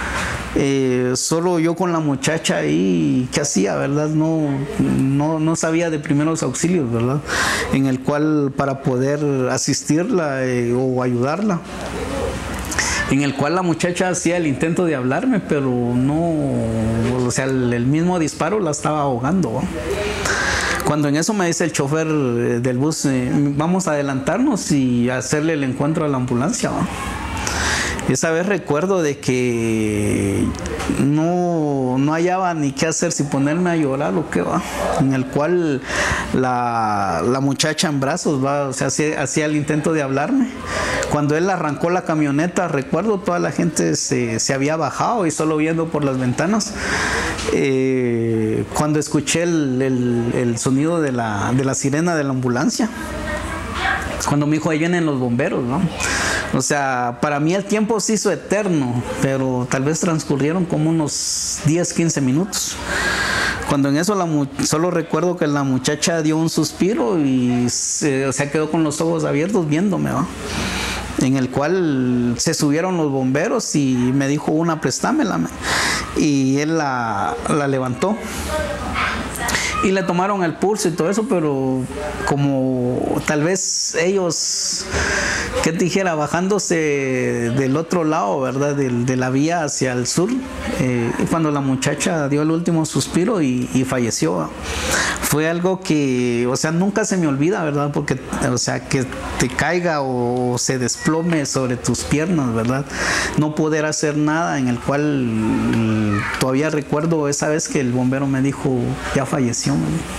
Eh, solo yo con la muchacha ahí, ¿qué hacía, verdad? No, no, no sabía de primeros auxilios, ¿verdad? En el cual para poder asistirla eh, o ayudarla. En el cual la muchacha hacía el intento de hablarme, pero no, o sea, el, el mismo disparo la estaba ahogando, ¿va? Cuando en eso me dice el chofer del bus, eh, vamos a adelantarnos y hacerle el encuentro a la ambulancia, ¿va? Esa vez recuerdo de que no, no hallaba ni qué hacer, si ponerme a llorar o qué, va. En el cual la, la muchacha en brazos, va, o sea, hacía, hacía el intento de hablarme. Cuando él arrancó la camioneta, recuerdo toda la gente se, se había bajado y solo viendo por las ventanas. Eh, cuando escuché el, el, el sonido de la, de la sirena de la ambulancia, cuando me dijo, ahí vienen los bomberos, ¿no? O sea, para mí el tiempo se hizo eterno, pero tal vez transcurrieron como unos diez, quince minutos. Cuando en eso la solo recuerdo que la muchacha dio un suspiro y se, o sea, quedó con los ojos abiertos viéndome, ¿va? En el cual se subieron los bomberos y me dijo, una, préstamela. Y él la, la levantó. Y le tomaron el pulso y todo eso, pero como tal vez ellos, ¿qué te dijera? Bajándose del otro lado, ¿verdad? De, de la vía hacia el sur, eh, cuando la muchacha dio el último suspiro y, y falleció. Fue algo que, o sea, nunca se me olvida, ¿verdad? Porque, o sea, que te caiga o se desplome sobre tus piernas, ¿verdad? No poder hacer nada, en el cual todavía recuerdo esa vez que el bombero me dijo, ya falleció.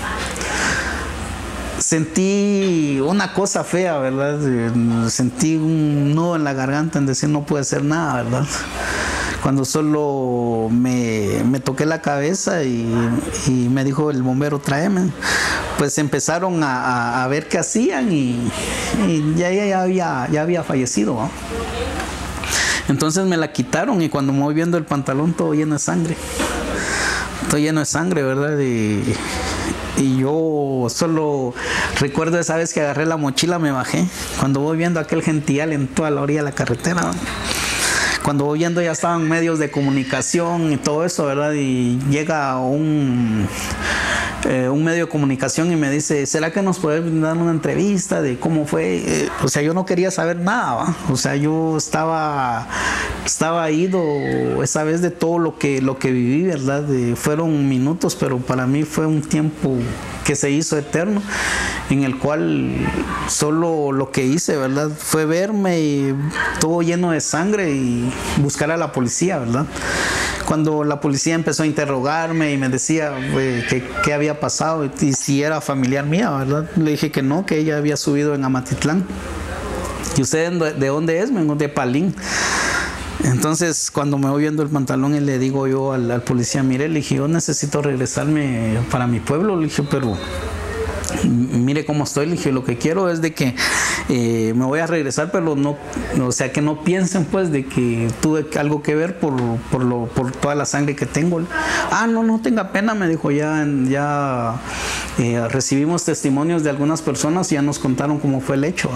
Sentí una cosa fea, ¿verdad? Sentí un nudo en la garganta en decir no puede ser nada, ¿verdad? cuando solo me, me toqué la cabeza y, y me dijo el bombero, tráeme. Pues empezaron a, a, a ver qué hacían y, y ya, ya, ya, había, ya había fallecido, ¿no? Entonces me la quitaron y cuando me voy viendo el pantalón todo lleno de sangre. Todo lleno de sangre, ¿verdad? Y, y yo solo recuerdo esa vez que agarré la mochila, me bajé. Cuando voy viendo aquel gentíal en toda la orilla de la carretera, ¿no? Cuando voy viendo ya estaban medios de comunicación y todo eso, ¿verdad? Y llega un... Eh, un medio de comunicación y me dice, ¿será que nos puede dar una entrevista de cómo fue? Eh, o sea, yo no quería saber nada, ¿va? O sea, yo estaba estaba ido esa vez de todo lo que, lo que viví, ¿verdad? De, fueron minutos, pero para mí fue un tiempo que se hizo eterno, en el cual solo lo que hice, ¿verdad? Fue verme y todo lleno de sangre y buscar a la policía, ¿verdad? Cuando la policía empezó a interrogarme y me decía eh, que qué había pasado y, y si era familiar mía, ¿verdad? Le dije que no, que ella había subido en Amatitlán. ¿Y usted de dónde es? Vengo de Palín. Entonces, cuando me voy viendo el pantalón y le digo yo al, al policía, mire, le dije, yo necesito regresarme para mi pueblo, le dije, pero mire cómo estoy, le dije, lo que quiero es de que eh, me voy a regresar, pero no, o sea, que no piensen pues de que tuve algo que ver por, por, lo, por toda la sangre que tengo. Ah, no, no tenga pena, me dijo, ya, ya eh, recibimos testimonios de algunas personas y ya nos contaron cómo fue el hecho.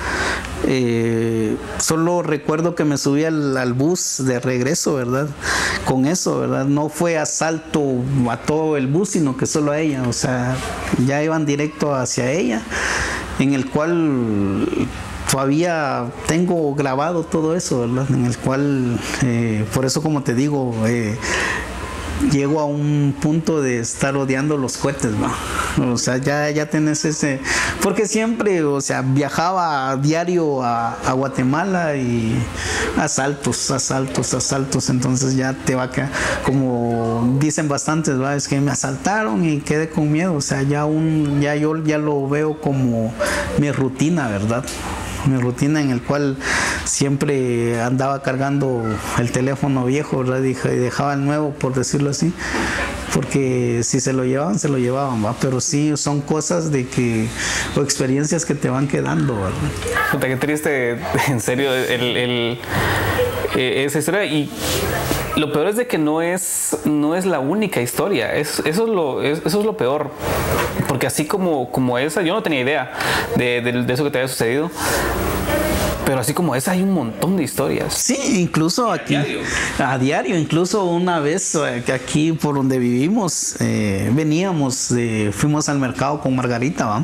Eh, solo recuerdo que me subí al, al bus de regreso, ¿verdad? Con eso, ¿verdad? No fue asalto a todo el bus, sino que solo a ella, o sea, ya iban directo hacia ella, en el cual todavía tengo grabado todo eso, ¿verdad? En el cual, eh, por eso como te digo, eh, llego a un punto de estar odiando los cohetes, ¿no? O sea, ya, ya tenés ese... Porque siempre, o sea, viajaba a diario a, a Guatemala y asaltos, asaltos, asaltos, entonces ya te va a quedar, como dicen bastantes, ¿va? Es que me asaltaron y quedé con miedo, o sea, ya, un, ya yo ya lo veo como mi rutina, ¿verdad? Mi rutina en el cual siempre andaba cargando el teléfono viejo, ¿verdad? Y dejaba el nuevo, por decirlo así, porque si se lo llevaban, se lo llevaban, ¿va? Pero sí, son cosas de que, o experiencias que te van quedando, ¿verdad? Puta, qué triste, en serio, el, el, eh, esa historia. Y lo peor es de que no es, no es la única historia, es, eso, es lo, es, eso es lo peor, porque así como, como esa, yo no tenía idea de, de, de eso que te había sucedido. Pero así como esa hay un montón de historias. Sí, incluso aquí. A diario. A diario, incluso una vez que aquí por donde vivimos, eh, veníamos, eh, fuimos al mercado con Margarita, ¿va?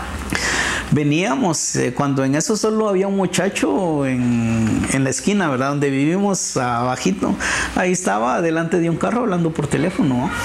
Veníamos, eh, cuando en eso solo había un muchacho en, en la esquina, ¿verdad? Donde vivimos abajito. Ahí estaba delante de un carro hablando por teléfono, ¿va?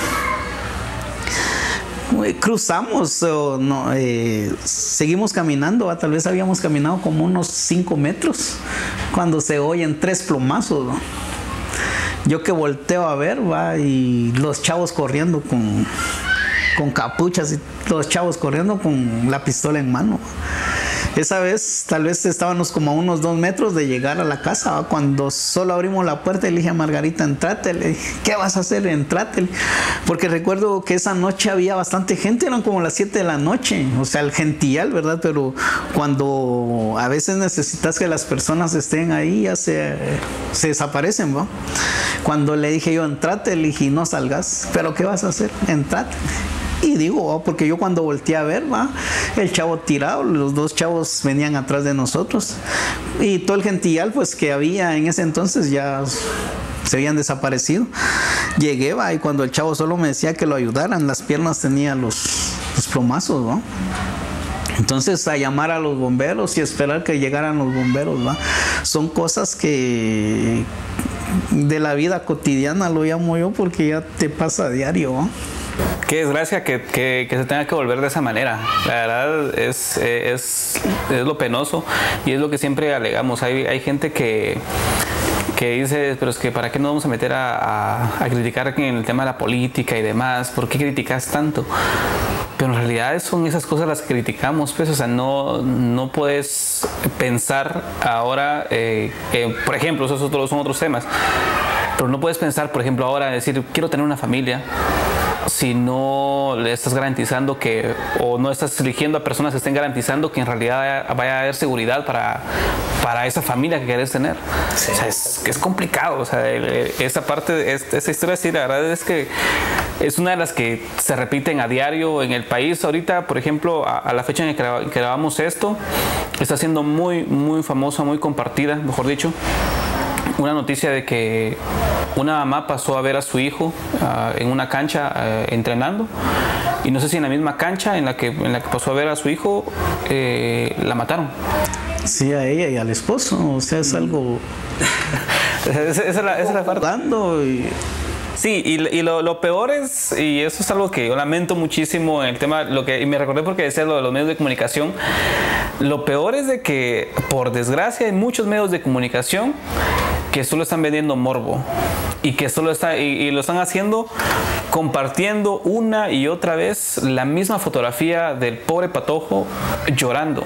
Cruzamos, o no, eh, seguimos caminando, ¿va? Tal vez habíamos caminado como unos cinco metros cuando se oyen tres plomazos, ¿no? Yo que volteo a ver, va, y los chavos corriendo con, con capuchas y los chavos corriendo con la pistola en mano. Esa vez tal vez estábamos como a unos dos metros de llegar a la casa, ¿va? Cuando solo abrimos la puerta y le dije a Margarita, entrate. Le dije, ¿qué vas a hacer? Entrate. Porque recuerdo que esa noche había bastante gente, eran como las siete de la noche, o sea, el gentíal, ¿verdad? Pero cuando a veces necesitas que las personas estén ahí, ya se, se desaparecen, ¿va? Cuando le dije yo, entrate, le dije, no salgas. ¿Pero qué vas a hacer? Entrate. Y digo, oh, porque yo cuando volteé a ver, va, el chavo tirado, los dos chavos venían atrás de nosotros. Y todo el gentíal pues que había en ese entonces ya se habían desaparecido. Llegué, va, y cuando el chavo solo me decía que lo ayudaran, las piernas tenía los, los plomazos, ¿no? Entonces a llamar a los bomberos y esperar que llegaran los bomberos, ¿va? Son cosas que de la vida cotidiana, lo llamo yo, porque ya te pasa a diario, ¿va? Qué desgracia que, que, que se tenga que volver de esa manera. La verdad es, es, es lo penoso y es lo que siempre alegamos. Hay, hay gente que, que dice, pero es que ¿para qué nos vamos a meter a, a, a criticar en el tema de la política y demás? ¿Por qué criticas tanto? Pero en realidad son esas cosas las que criticamos, pues, o sea, no, no puedes pensar ahora, eh, que, por ejemplo, esos otros, son otros temas. Pero no puedes pensar, por ejemplo, ahora decir, quiero tener una familia, si no le estás garantizando que, o no estás eligiendo a personas que estén garantizando que en realidad vaya a haber seguridad para, para esa familia que querés tener. Sí. O sea, es, es complicado. O sea, esa parte, esa historia, sí, la verdad es que es una de las que se repiten a diario en el país. Ahorita, por ejemplo, a, a la fecha en que grabamos esto, está siendo muy, muy famosa, muy compartida, mejor dicho, una noticia de que una mamá pasó a ver a su hijo uh, en una cancha uh, entrenando, y no sé si en la misma cancha en la que, en la que pasó a ver a su hijo eh, la mataron. Sí, a ella y al esposo. O sea, es algo... esa, esa, es la, esa es la parte. Y... Sí, y, y lo, lo peor es, y eso es algo que yo lamento muchísimo en el tema, lo que, y me recordé porque decía lo de los medios de comunicación, lo peor es de que, por desgracia, hay muchos medios de comunicación que solo están vendiendo morbo, y que solo está, y, y lo están haciendo compartiendo una y otra vez la misma fotografía del pobre Patojo llorando.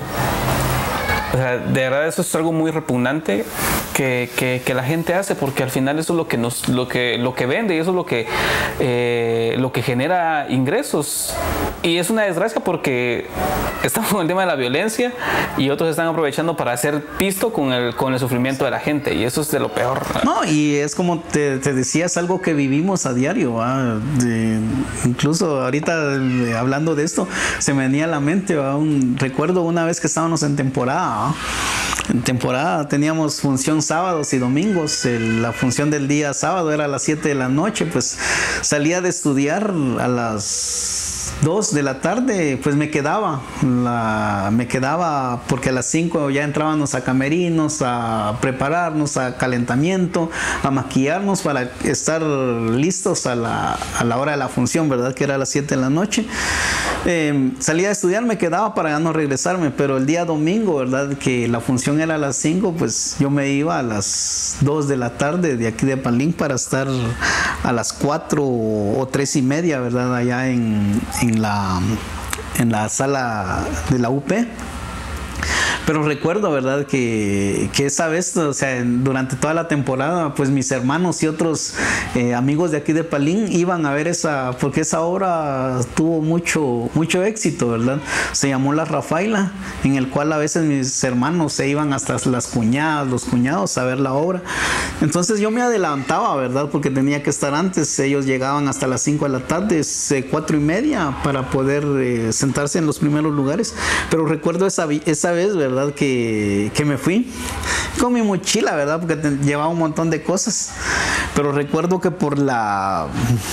O sea, de verdad eso es algo muy repugnante que, que, que la gente hace, porque al final eso es lo que nos, lo que, lo que vende, y eso es lo que, eh, lo que genera ingresos. Y es una desgracia porque estamos con el tema de la violencia y otros están aprovechando para hacer pisto con el, con el sufrimiento de la gente, y eso es de lo peor. No, y es como te, te decía, es algo que vivimos a diario. ¿Va? De, incluso ahorita hablando de esto, se me venía a la mente, ¿va? Un, recuerdo una vez que estábamos en temporada. ¿Va? En temporada teníamos función sábados y domingos. El, la función del día sábado era a las siete de la noche. Pues salía de estudiar a las dos de la tarde, pues me quedaba, la, me quedaba porque a las cinco ya entrábamos a camerinos, a prepararnos, a calentamiento, a maquillarnos para estar listos a la, a la hora de la función, ¿verdad? Que era a las siete de la noche. Eh, salía a estudiar, me quedaba para ya no regresarme, pero el día domingo, ¿verdad? Que la función era a las cinco, pues yo me iba a las dos de la tarde de aquí de Palín para estar a las cuatro o tres y media, ¿verdad? Allá en, en, la, en la sala de la U P. Pero recuerdo, ¿verdad? Que, que esa vez, o sea, durante toda la temporada, pues mis hermanos y otros eh, amigos de aquí de Palín iban a ver esa, porque esa obra tuvo mucho, mucho éxito, ¿verdad? Se llamó La Rafaela, en el cual a veces mis hermanos se iban hasta las cuñadas, los cuñados a ver la obra. Entonces yo me adelantaba, ¿verdad? Porque tenía que estar antes. Ellos llegaban hasta las cinco de la tarde, cuatro y media, para poder eh, sentarse en los primeros lugares. Pero recuerdo esa, esa vez, ¿verdad? Que, que me fui con mi mochila, ¿verdad? Porque te, llevaba un montón de cosas. Pero recuerdo que por la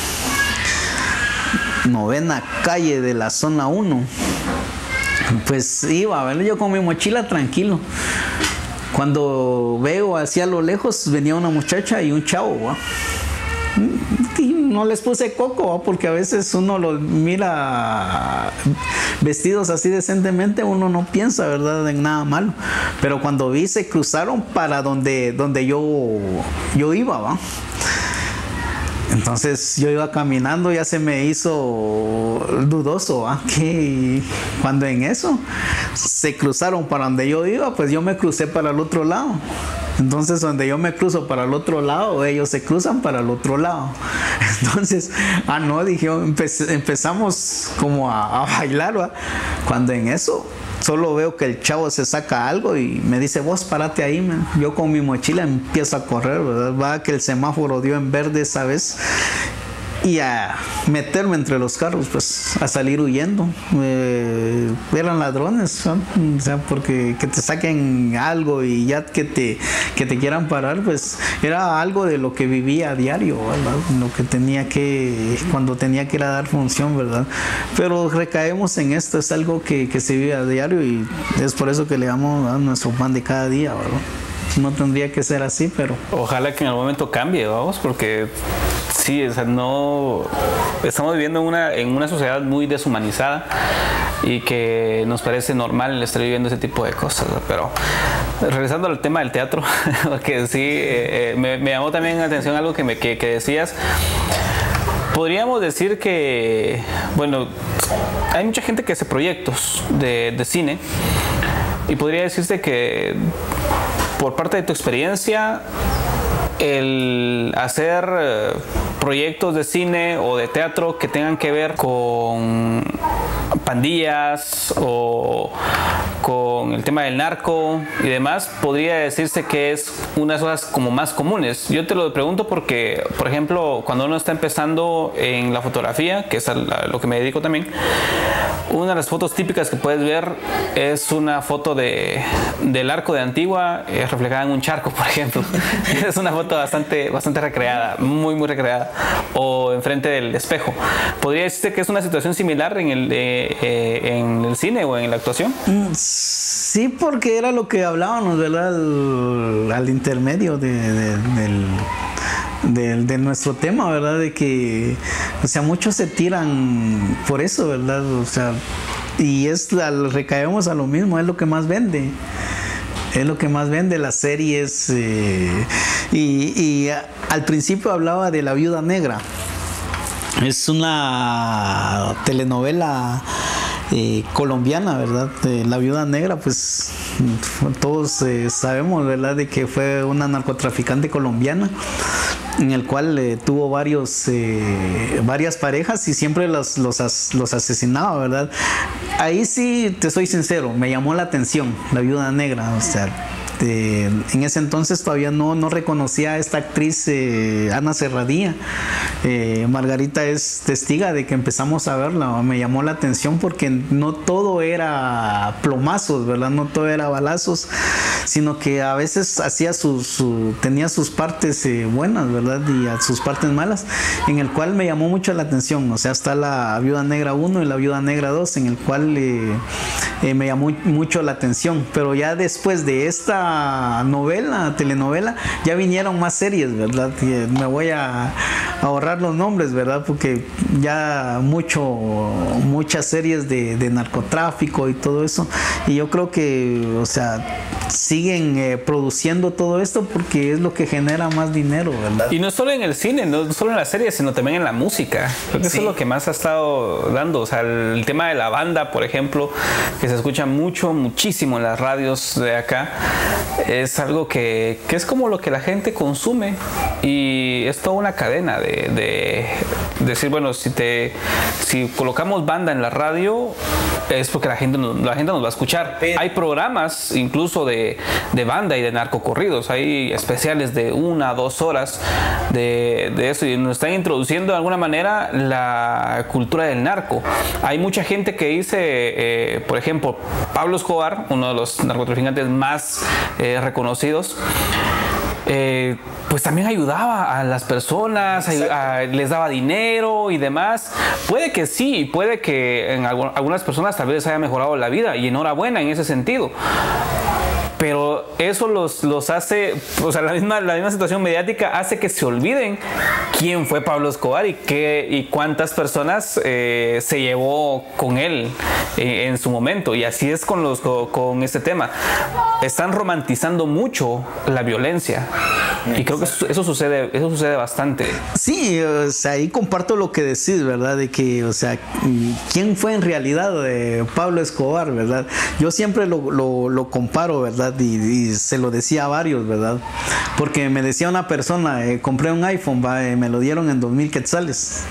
novena calle de la zona uno, pues iba, ¿verdad? Yo con mi mochila tranquilo. Cuando veo hacia lo lejos venía una muchacha y un chavo, ¿va? Y no les puse coco, ¿va? Porque a veces uno los mira vestidos así decentemente, uno no piensa, ¿verdad?, en nada malo. Pero cuando vi, se cruzaron para donde, donde yo, yo iba, ¿va? Entonces yo iba caminando, ya se me hizo dudoso, ¿va? Que cuando en eso se cruzaron para donde yo iba, pues yo me crucé para el otro lado. Entonces, donde yo me cruzo para el otro lado, ellos se cruzan para el otro lado. Entonces, ah, no, dije, empe- empezamos como a, a bailar, ¿va? Cuando en eso solo veo que el chavo se saca algo y me dice, vos parate ahí, man. Yo con mi mochila empiezo a correr, ¿verdad? Va que el semáforo dio en verde esa vez. Y a meterme entre los carros, pues a salir huyendo. Eh, eran ladrones, ¿no? O sea, porque que te saquen algo y ya que te, que te quieran parar, pues era algo de lo que vivía a diario, ¿verdad? Lo que tenía que, cuando tenía que ir a dar función, ¿verdad? Pero recaemos en esto, es algo que, que se vive a diario y es por eso que le damos a nuestro pan de cada día, ¿verdad? No tendría que ser así, pero... Ojalá que en algún momento cambie, vamos, porque sí, o sea, no... Estamos viviendo en una, en una sociedad muy deshumanizada y que nos parece normal estar viviendo ese tipo de cosas, ¿no? Pero regresando al tema del teatro, que sí, eh, me, me llamó también la atención algo que, me, que, que decías. Podríamos decir que, bueno, hay mucha gente que hace proyectos de, de cine y podría decirse que... Por parte de tu experiencia, el hacer eh, proyectos de cine o de teatro que tengan que ver con pandillas o con el tema del narco y demás, podría decirse que es una de las cosas como más comunes. Yo te lo pregunto porque, por ejemplo, cuando uno está empezando en la fotografía, que es a lo que me dedico también, una de las fotos típicas que puedes ver es una foto de, del arco de Antigua eh, reflejada en un charco, por ejemplo. Es una foto bastante, bastante recreada, muy, muy recreada. O enfrente del espejo. ¿Podría decirse que es una situación similar en el, eh, eh, en el cine o en la actuación? Sí, porque era lo que hablábamos, ¿verdad? Al, al intermedio de, de, del... De, de nuestro tema, ¿verdad? De que, o sea, muchos se tiran por eso, ¿verdad? O sea, y es la, recaemos a lo mismo, es lo que más vende. Es lo que más vende las series. Eh, y, y a, al principio hablaba de La Viuda Negra. Es una telenovela eh, colombiana, ¿verdad? Eh, La Viuda Negra, pues todos eh, sabemos, ¿verdad? De que fue una narcotraficante colombiana en el cual eh, tuvo varios eh, varias parejas y siempre los, los, as, los asesinaba, ¿verdad? Ahí sí, te soy sincero, me llamó la atención La Viuda Negra, o sea, de, en ese entonces todavía no, no reconocía a esta actriz eh, Ana Serradilla. eh, Margarita es testiga de que empezamos a verla, me llamó la atención porque no todo era plomazos, ¿verdad? No todo era balazos, sino que a veces hacía su, su, tenía sus partes eh, buenas, ¿verdad? Y a sus partes malas, en el cual me llamó mucho la atención. O sea, está La Viuda Negra uno y La Viuda Negra dos, en el cual eh, eh, me llamó mucho la atención. Pero ya después de esta novela, telenovela, ya vinieron más series, ¿verdad? Y me voy a ahorrar los nombres, ¿verdad? Porque ya mucho, muchas series de, de narcotráfico y todo eso. Y yo creo que, o sea, siguen eh, produciendo todo esto porque es lo que genera más dinero, ¿verdad? Y no solo en el cine, no solo en las series, sino también en la música. Creo que sí. Eso es lo que más ha estado dando. O sea, el tema de la banda, por ejemplo, que se escucha mucho, muchísimo en las radios de acá, es algo que, que es como lo que la gente consume y es toda una cadena de, de, de decir, bueno, si te si colocamos banda en la radio es porque la gente, la gente nos va a escuchar. Hay programas incluso de, de banda y de narcocorridos, hay especiales de una, dos horas de, de eso y nos están introduciendo de alguna manera la cultura del narco. Hay mucha gente que dice, eh, por ejemplo, Pablo Escobar, uno de los narcotraficantes más eh, reconocidos, eh, pues también ayudaba a las personas, a, a, les daba dinero y demás. Puede que sí, puede que en algu algunas personas tal vez les haya mejorado la vida y enhorabuena en ese sentido. Pero eso los, los hace, o sea, la misma, la misma situación mediática hace que se olviden quién fue Pablo Escobar y, qué, y cuántas personas eh, se llevó con él en, en su momento. Y así es con, los, con, con este tema. Están romantizando mucho la violencia. Y creo que eso, eso, sucede, eso sucede bastante. Sí, o sea, ahí comparto lo que decís, ¿verdad? De que, o sea, ¿quién fue en realidad eh, Pablo Escobar, verdad? Yo siempre lo, lo, lo comparo, ¿verdad? Y, y se lo decía a varios, ¿verdad? Porque me decía una persona, eh, compré un iPhone, ¿va? Eh, me lo dieron en dos mil quetzales.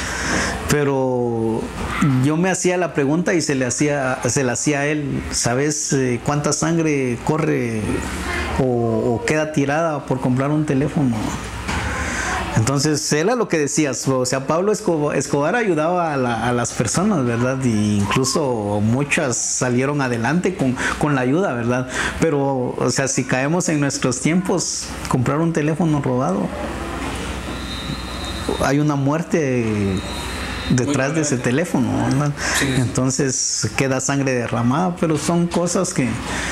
Pero yo me hacía la pregunta y se le hacía, se le hacía a él, ¿sabes eh, cuánta sangre corre o, o queda tirada por comprar un teléfono? Entonces, era lo que decías, o sea, Pablo Escobar, Escobar ayudaba a, la, a las personas, ¿verdad? Y incluso muchas salieron adelante con, con la ayuda, ¿verdad? Pero, o sea, si caemos en nuestros tiempos, comprar un teléfono robado, hay una muerte detrás de ese teléfono, ¿verdad? Sí. Entonces, queda sangre derramada, pero son cosas que...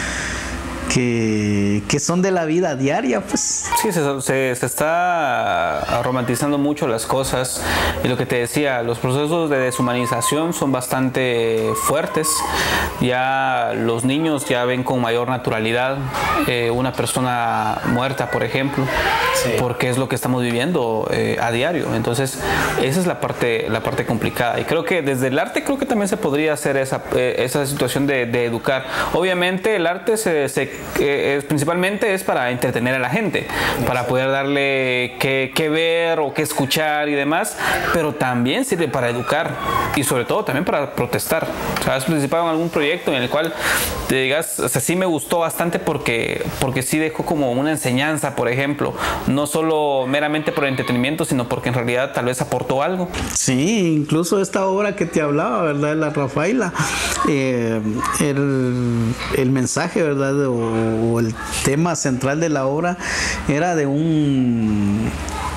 Que, que son de la vida diaria, pues. Sí, se, se, se está romantizando mucho las cosas y lo que te decía, los procesos de deshumanización son bastante fuertes. Ya los niños ya ven con mayor naturalidad eh, una persona muerta, por ejemplo, sí, porque es lo que estamos viviendo eh, a diario. Entonces, esa es la parte, la parte complicada. Y creo que desde el arte creo que también se podría hacer esa, eh, esa situación de, de educar. Obviamente el arte se, se eh, es, principalmente es para entretener a la gente, para poder darle qué, qué ver o qué escuchar y demás, pero también sirve para educar y sobre todo también para protestar. O sea, ¿has participado en algún proyecto en el cual te digas, o sea, sí me gustó bastante porque, porque sí dejó como una enseñanza, por ejemplo, no solo meramente por entretenimiento, sino porque en realidad tal vez aportó algo? Sí, incluso esta obra que te hablaba, ¿verdad? De la Rafaela, eh, el, el mensaje, ¿verdad? O, o el tema central de la obra era de un...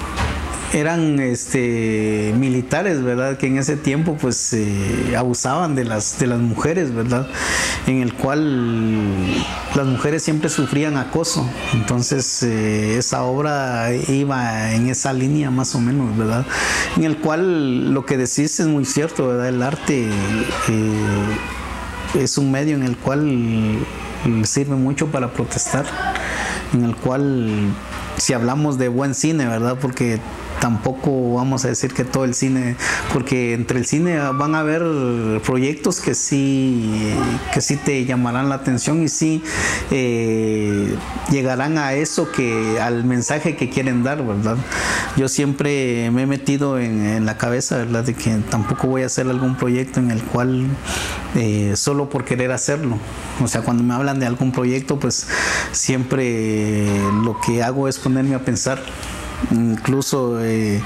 eran este, militares, ¿verdad? Que en ese tiempo pues eh, abusaban de las, de las mujeres, ¿verdad? En el cual las mujeres siempre sufrían acoso. Entonces eh, esa obra iba en esa línea más o menos, ¿verdad? En el cual lo que decís es muy cierto, ¿verdad? El arte eh, es un medio en el cual sirve mucho para protestar, en el cual si hablamos de buen cine, ¿verdad? Porque tampoco vamos a decir que todo el cine, porque entre el cine van a haber proyectos que sí, que sí te llamarán la atención y sí eh, llegarán a eso, que al mensaje que quieren dar, ¿verdad? Yo siempre me he metido en, en la cabeza, ¿verdad? De que tampoco voy a hacer algún proyecto en el cual eh, solo por querer hacerlo. O sea, cuando me hablan de algún proyecto, pues siempre eh, lo que hago es ponerme a pensar. Incluso eh,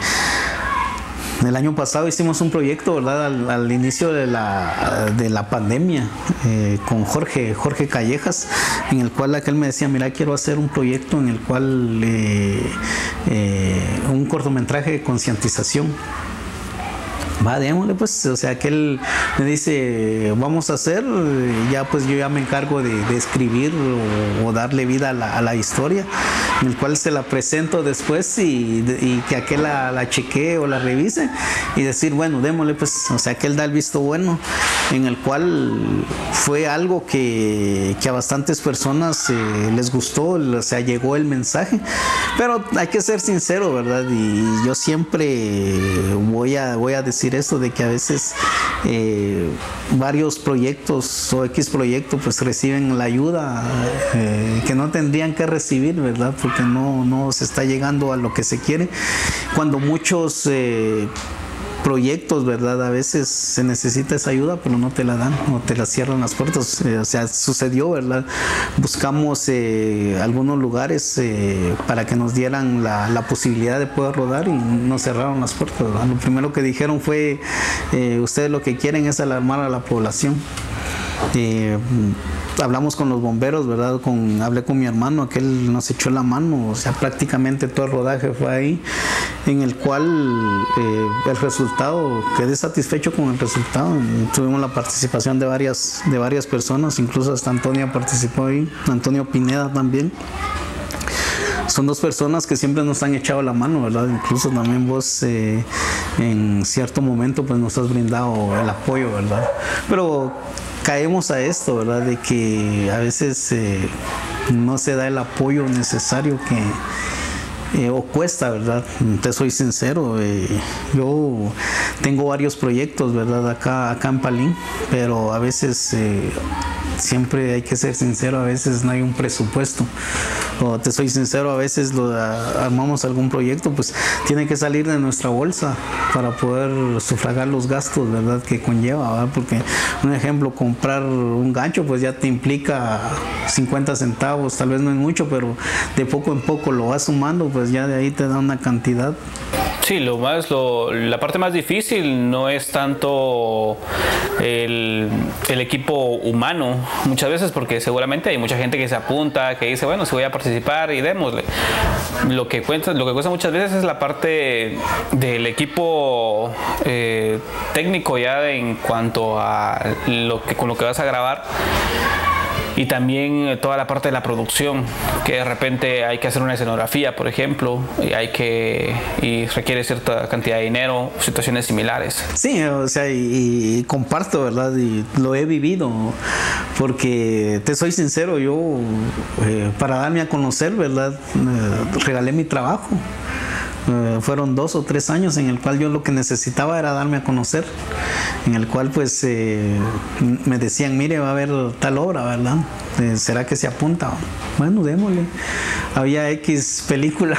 el año pasado hicimos un proyecto, ¿verdad? Al, al inicio de la, de la pandemia eh, con Jorge, Jorge Callejas, en el cual aquel me decía, mira, quiero hacer un proyecto en el cual eh, eh, un cortometraje de concientización. Va, démosle pues, o sea, que él me dice, vamos a hacer, ya pues yo ya me encargo de, de escribir o, o darle vida a la, a la historia, en el cual se la presento después y, y que aquel la, la chequee o la revise y decir, bueno, démosle pues, o sea, que él da el visto bueno, en el cual fue algo que, que a bastantes personas eh, les gustó, o sea, llegó el mensaje, pero hay que ser sincero, ¿verdad? Y yo siempre voy a, voy a decir esto de que a veces eh, varios proyectos o X proyectos pues reciben la ayuda eh, que no tendrían que recibir, ¿verdad? Porque no, no se está llegando a lo que se quiere, cuando muchos eh, proyectos, ¿verdad? A veces se necesita esa ayuda, pero no te la dan, o te la cierran las puertas. Eh, o sea, sucedió, ¿verdad? Buscamos eh, algunos lugares eh, para que nos dieran la, la posibilidad de poder rodar y nos cerraron las puertas, ¿verdad? Lo primero que dijeron fue, eh, ustedes lo que quieren es alarmar a la población. Eh, hablamos con los bomberos, ¿verdad? Con, hablé con mi hermano, aquel nos echó la mano, o sea, prácticamente todo el rodaje fue ahí, en el cual eh, el resultado, quedé satisfecho con el resultado. Tuvimos la participación de varias, de varias personas, incluso hasta Antonio participó ahí, Antonio Pineda también. Son dos personas que siempre nos han echado la mano, ¿verdad? Incluso también vos eh, en cierto momento pues nos has brindado el apoyo, ¿verdad? Pero caemos a esto, ¿verdad? De que a veces eh, no se da el apoyo necesario que... Eh, o cuesta, ¿verdad? Te soy sincero, eh, yo tengo varios proyectos, ¿verdad? Acá, acá en Palín, pero a veces eh, siempre hay que ser sincero, a veces no hay un presupuesto. O te soy sincero, a veces lo, a, armamos algún proyecto, pues tiene que salir de nuestra bolsa para poder sufragar los gastos, ¿verdad? Que conlleva, ¿verdad? Porque un ejemplo, comprar un gancho, pues ya te implica cincuenta centavos, tal vez no es mucho, pero de poco en poco lo vas sumando, pues ya de ahí te da una cantidad. Sí, lo más, lo, la parte más difícil no es tanto el, el equipo humano, muchas veces, porque seguramente hay mucha gente que se apunta, que dice, bueno, si voy a participar y démosle. Lo que cuesta, lo que cuesta muchas veces es la parte del equipo eh, técnico ya en cuanto a lo que, con lo que vas a grabar. Y también toda la parte de la producción, que de repente hay que hacer una escenografía, por ejemplo, y hay que y requiere cierta cantidad de dinero, situaciones similares. Sí, o sea, y, y comparto, ¿verdad? Y lo he vivido, porque te soy sincero, yo eh, para darme a conocer, ¿verdad? Eh, regalé mi trabajo. Eh, fueron dos o tres años en el cual yo lo que necesitaba era darme a conocer, en el cual pues eh, me decían, mire, va a haber tal obra, ¿verdad? Eh, ¿será que se apunta? Bueno, démosle. Había X película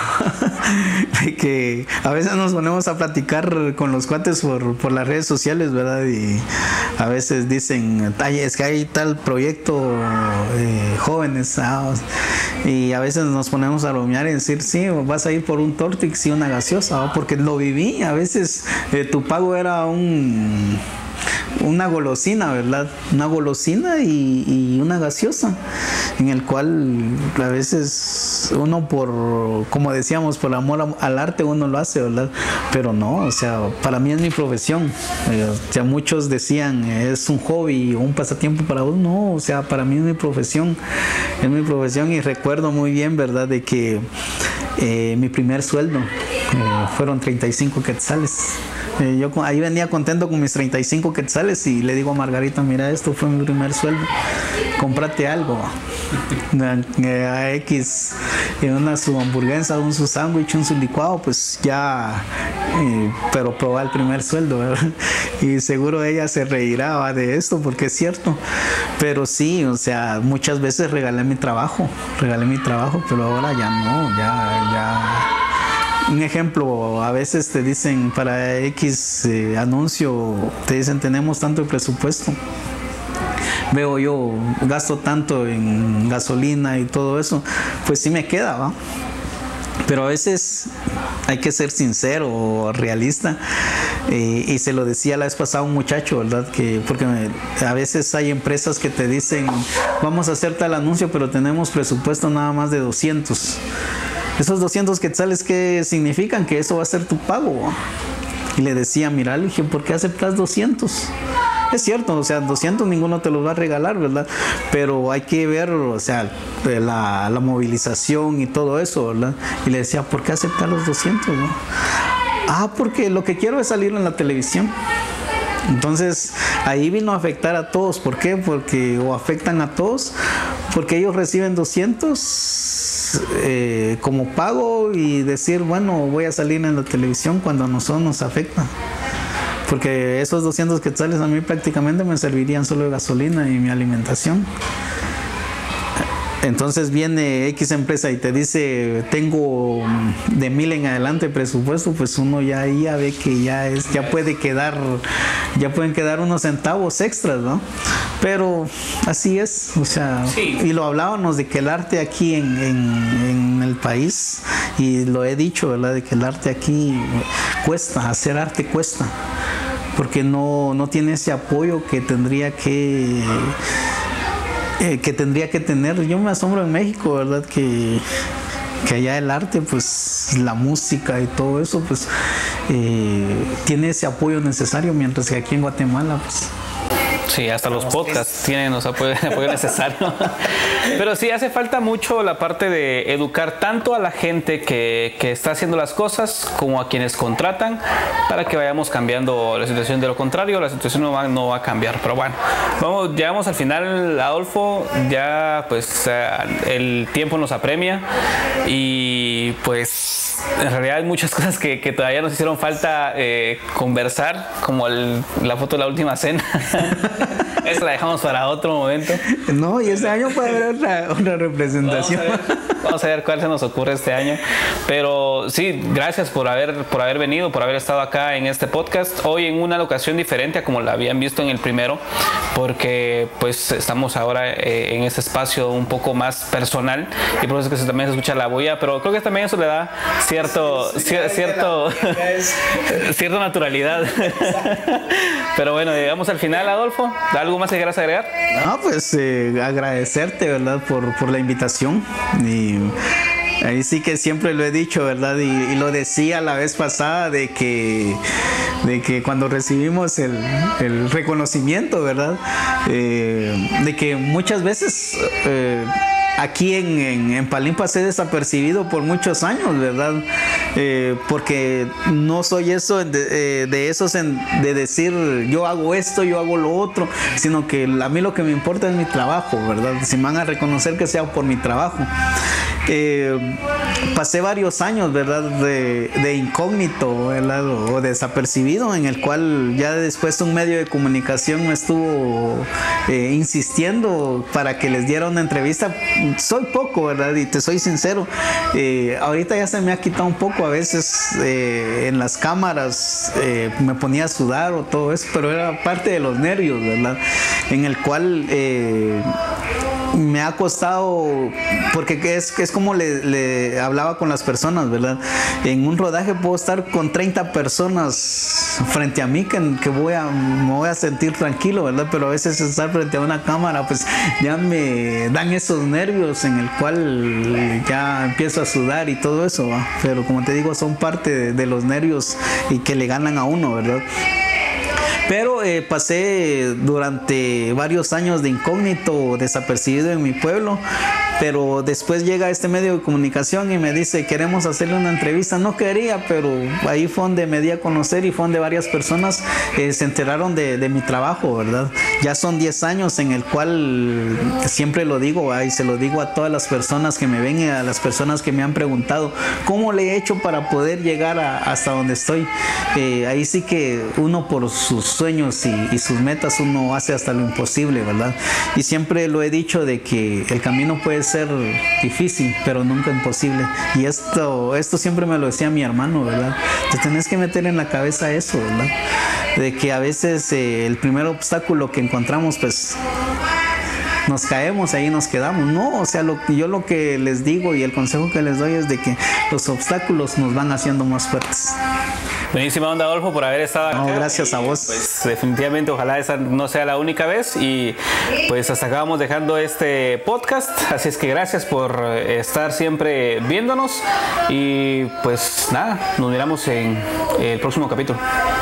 que a veces nos ponemos a platicar con los cuates por, por las redes sociales, ¿verdad? Y a veces dicen, ay, es que hay tal proyecto, eh, jóvenes, ah, y a veces nos ponemos a bromear y decir, sí, vas a ir por un Tortix y una gaseosa, ¿no? Porque lo viví. A veces eh, tu pago era un una golosina, ¿verdad? Una golosina y, y una gaseosa, en el cual a veces uno por, como decíamos, por amor al arte uno lo hace, ¿verdad? Pero no, o sea, para mí es mi profesión. Eh, o sea, muchos decían, es un hobby o un pasatiempo para uno. No, o sea, para mí es mi profesión, es mi profesión. Y recuerdo muy bien, ¿verdad?, de que eh, mi primer sueldo eh, fueron treinta y cinco quetzales. Eh, yo ahí venía contento con mis treinta y cinco quetzales y le digo a Margarita, mira, esto fue mi primer sueldo, cómprate algo. Eh, a X, eh, una su hamburguesa, un su sándwich, un su licuado, pues ya, eh, pero probar el primer sueldo, ¿verdad? Y seguro ella se reirá, ¿va?, de esto, porque es cierto. Pero sí, o sea, muchas veces regalé mi trabajo, regalé mi trabajo, pero ahora ya no, ya, ya. Un ejemplo, a veces te dicen para X eh, anuncio, te dicen tenemos tanto de presupuesto. Veo yo, gasto tanto en gasolina y todo eso, pues sí me queda, ¿va? Pero a veces hay que ser sincero o realista. Eh, y se lo decía la vez pasada a un muchacho, ¿verdad? Que, porque me, a veces hay empresas que te dicen, vamos a hacer tal anuncio, pero tenemos presupuesto nada más de doscientos. Esos doscientos quetzales, ¿qué significan? Que eso va a ser tu pago. Y le decía, mira, le dije, ¿por qué aceptas doscientos? Es cierto, o sea, doscientos ninguno te los va a regalar, ¿verdad? Pero hay que ver, o sea, la, la movilización y todo eso, ¿verdad? Y le decía, ¿por qué aceptar los doscientos, no? Ah, porque lo que quiero es salir en la televisión. Entonces ahí vino a afectar a todos. ¿Por qué? Porque, o afectan a todos, porque ellos reciben doscientos eh, como pago y decir, bueno, voy a salir en la televisión, cuando a nosotros nos afecta. Porque esos doscientos quetzales a mí prácticamente me servirían solo de gasolina y mi alimentación. Entonces viene X empresa y te dice, tengo de mil en adelante presupuesto, pues uno ya ahí ya ve que ya es, ya puede quedar, ya pueden quedar unos centavos extras, ¿no? Pero así es, o sea, sí. Y lo hablábamos de que el arte aquí en, en, en el país, y lo he dicho, ¿verdad?, de que el arte aquí cuesta, hacer arte cuesta, porque no, no tiene ese apoyo que tendría que... Eh, que tendría que tener. Yo me asombro en México, ¿verdad?, que, que allá el arte, pues la música y todo eso, pues eh, tiene ese apoyo necesario, mientras que aquí en Guatemala, pues... Sí, hasta los podcasts tienen los apoyo, apoyo necesario. Pero sí, hace falta mucho la parte de educar tanto a la gente que, que está haciendo las cosas como a quienes contratan, para que vayamos cambiando la situación. De lo contrario, la situación no va, no va a cambiar. Pero bueno, vamos, llegamos al final, Adolfo. Ya pues el tiempo nos apremia y pues en realidad hay muchas cosas que, que todavía nos hicieron falta eh, conversar, como el, la foto de la última cena. Esa la dejamos para otro momento. No, y este año puede haber otra, otra representación. Vamos a, ver, vamos a ver cuál se nos ocurre este año. Pero sí, gracias por haber, por haber venido, por haber estado acá en este podcast. Hoy en una locación diferente a como la habían visto en el primero, porque pues estamos ahora eh, en este espacio un poco más personal, y por eso es que también se escucha la bulla, pero creo que también eso le da cierto, sí, sí, cierto, cierta naturalidad. Pero bueno, llegamos al final, Adolfo. ¿Algo más que quieras agregar? No, pues eh, agradecerte, ¿verdad?, por, por la invitación. Y ahí sí que siempre lo he dicho, ¿verdad? Y, y lo decía la vez pasada de que, de que cuando recibimos el, el reconocimiento, ¿verdad? Eh, de que muchas veces... Eh, Aquí en, en, en Palín pasé desapercibido por muchos años, ¿verdad? Eh, porque no soy eso de, eh, de esos en, de decir yo hago esto, yo hago lo otro, sino que a mí lo que me importa es mi trabajo, ¿verdad? Si me van a reconocer, que sea por mi trabajo. eh, pasé varios años, ¿verdad? De, de incógnito, ¿verdad? O, o desapercibido, en el cual ya después un medio de comunicación me estuvo eh, insistiendo para que les diera una entrevista. Soy poco, ¿verdad? Y te soy sincero, eh, ahorita ya se me ha quitado un poco. A veces eh, en las cámaras eh, me ponía a sudar o todo eso, pero era parte de los nervios, ¿verdad? En el cual eh, me ha costado, porque es, es como le, le hablaba con las personas, ¿verdad? En un rodaje puedo estar con treinta personas frente a mí que, que voy a, me voy a sentir tranquilo, ¿verdad? Pero a veces estar frente a una cámara pues ya me dan esos nervios en el cual ya empiezo a sudar y todo eso, ¿va? Pero como te digo, son parte de, de los nervios y que le ganan a uno, ¿verdad? Pero eh, pasé durante varios años de incógnito, desapercibido en mi pueblo, pero después llega este medio de comunicación y me dice, queremos hacerle una entrevista. No quería, pero ahí fue donde me di a conocer y fue donde varias personas eh, se enteraron de, de mi trabajo, ¿verdad? Ya son diez años en el cual siempre lo digo, ¿verdad? Y se lo digo a todas las personas que me ven y a las personas que me han preguntado, ¿cómo le he hecho para poder llegar a, hasta donde estoy? Eh, ahí sí que uno por sus sueños y, y sus metas uno hace hasta lo imposible, ¿verdad? Y siempre lo he dicho de que el camino puede ser difícil, pero nunca imposible. Y esto, esto siempre me lo decía mi hermano, ¿verdad? Te tenés que meter en la cabeza eso, ¿verdad? De que a veces eh, el primer obstáculo que encontramos, pues nos caemos, ahí nos quedamos. No, o sea, lo, yo lo que les digo y el consejo que les doy es de que los obstáculos nos van haciendo más fuertes. Buenísima onda, Adolfo, por haber estado acá. No, gracias y, a vos. Pues definitivamente ojalá esa no sea la única vez y pues hasta acá vamos dejando este podcast, así es que gracias por estar siempre viéndonos y pues nada, nos miramos en el próximo capítulo.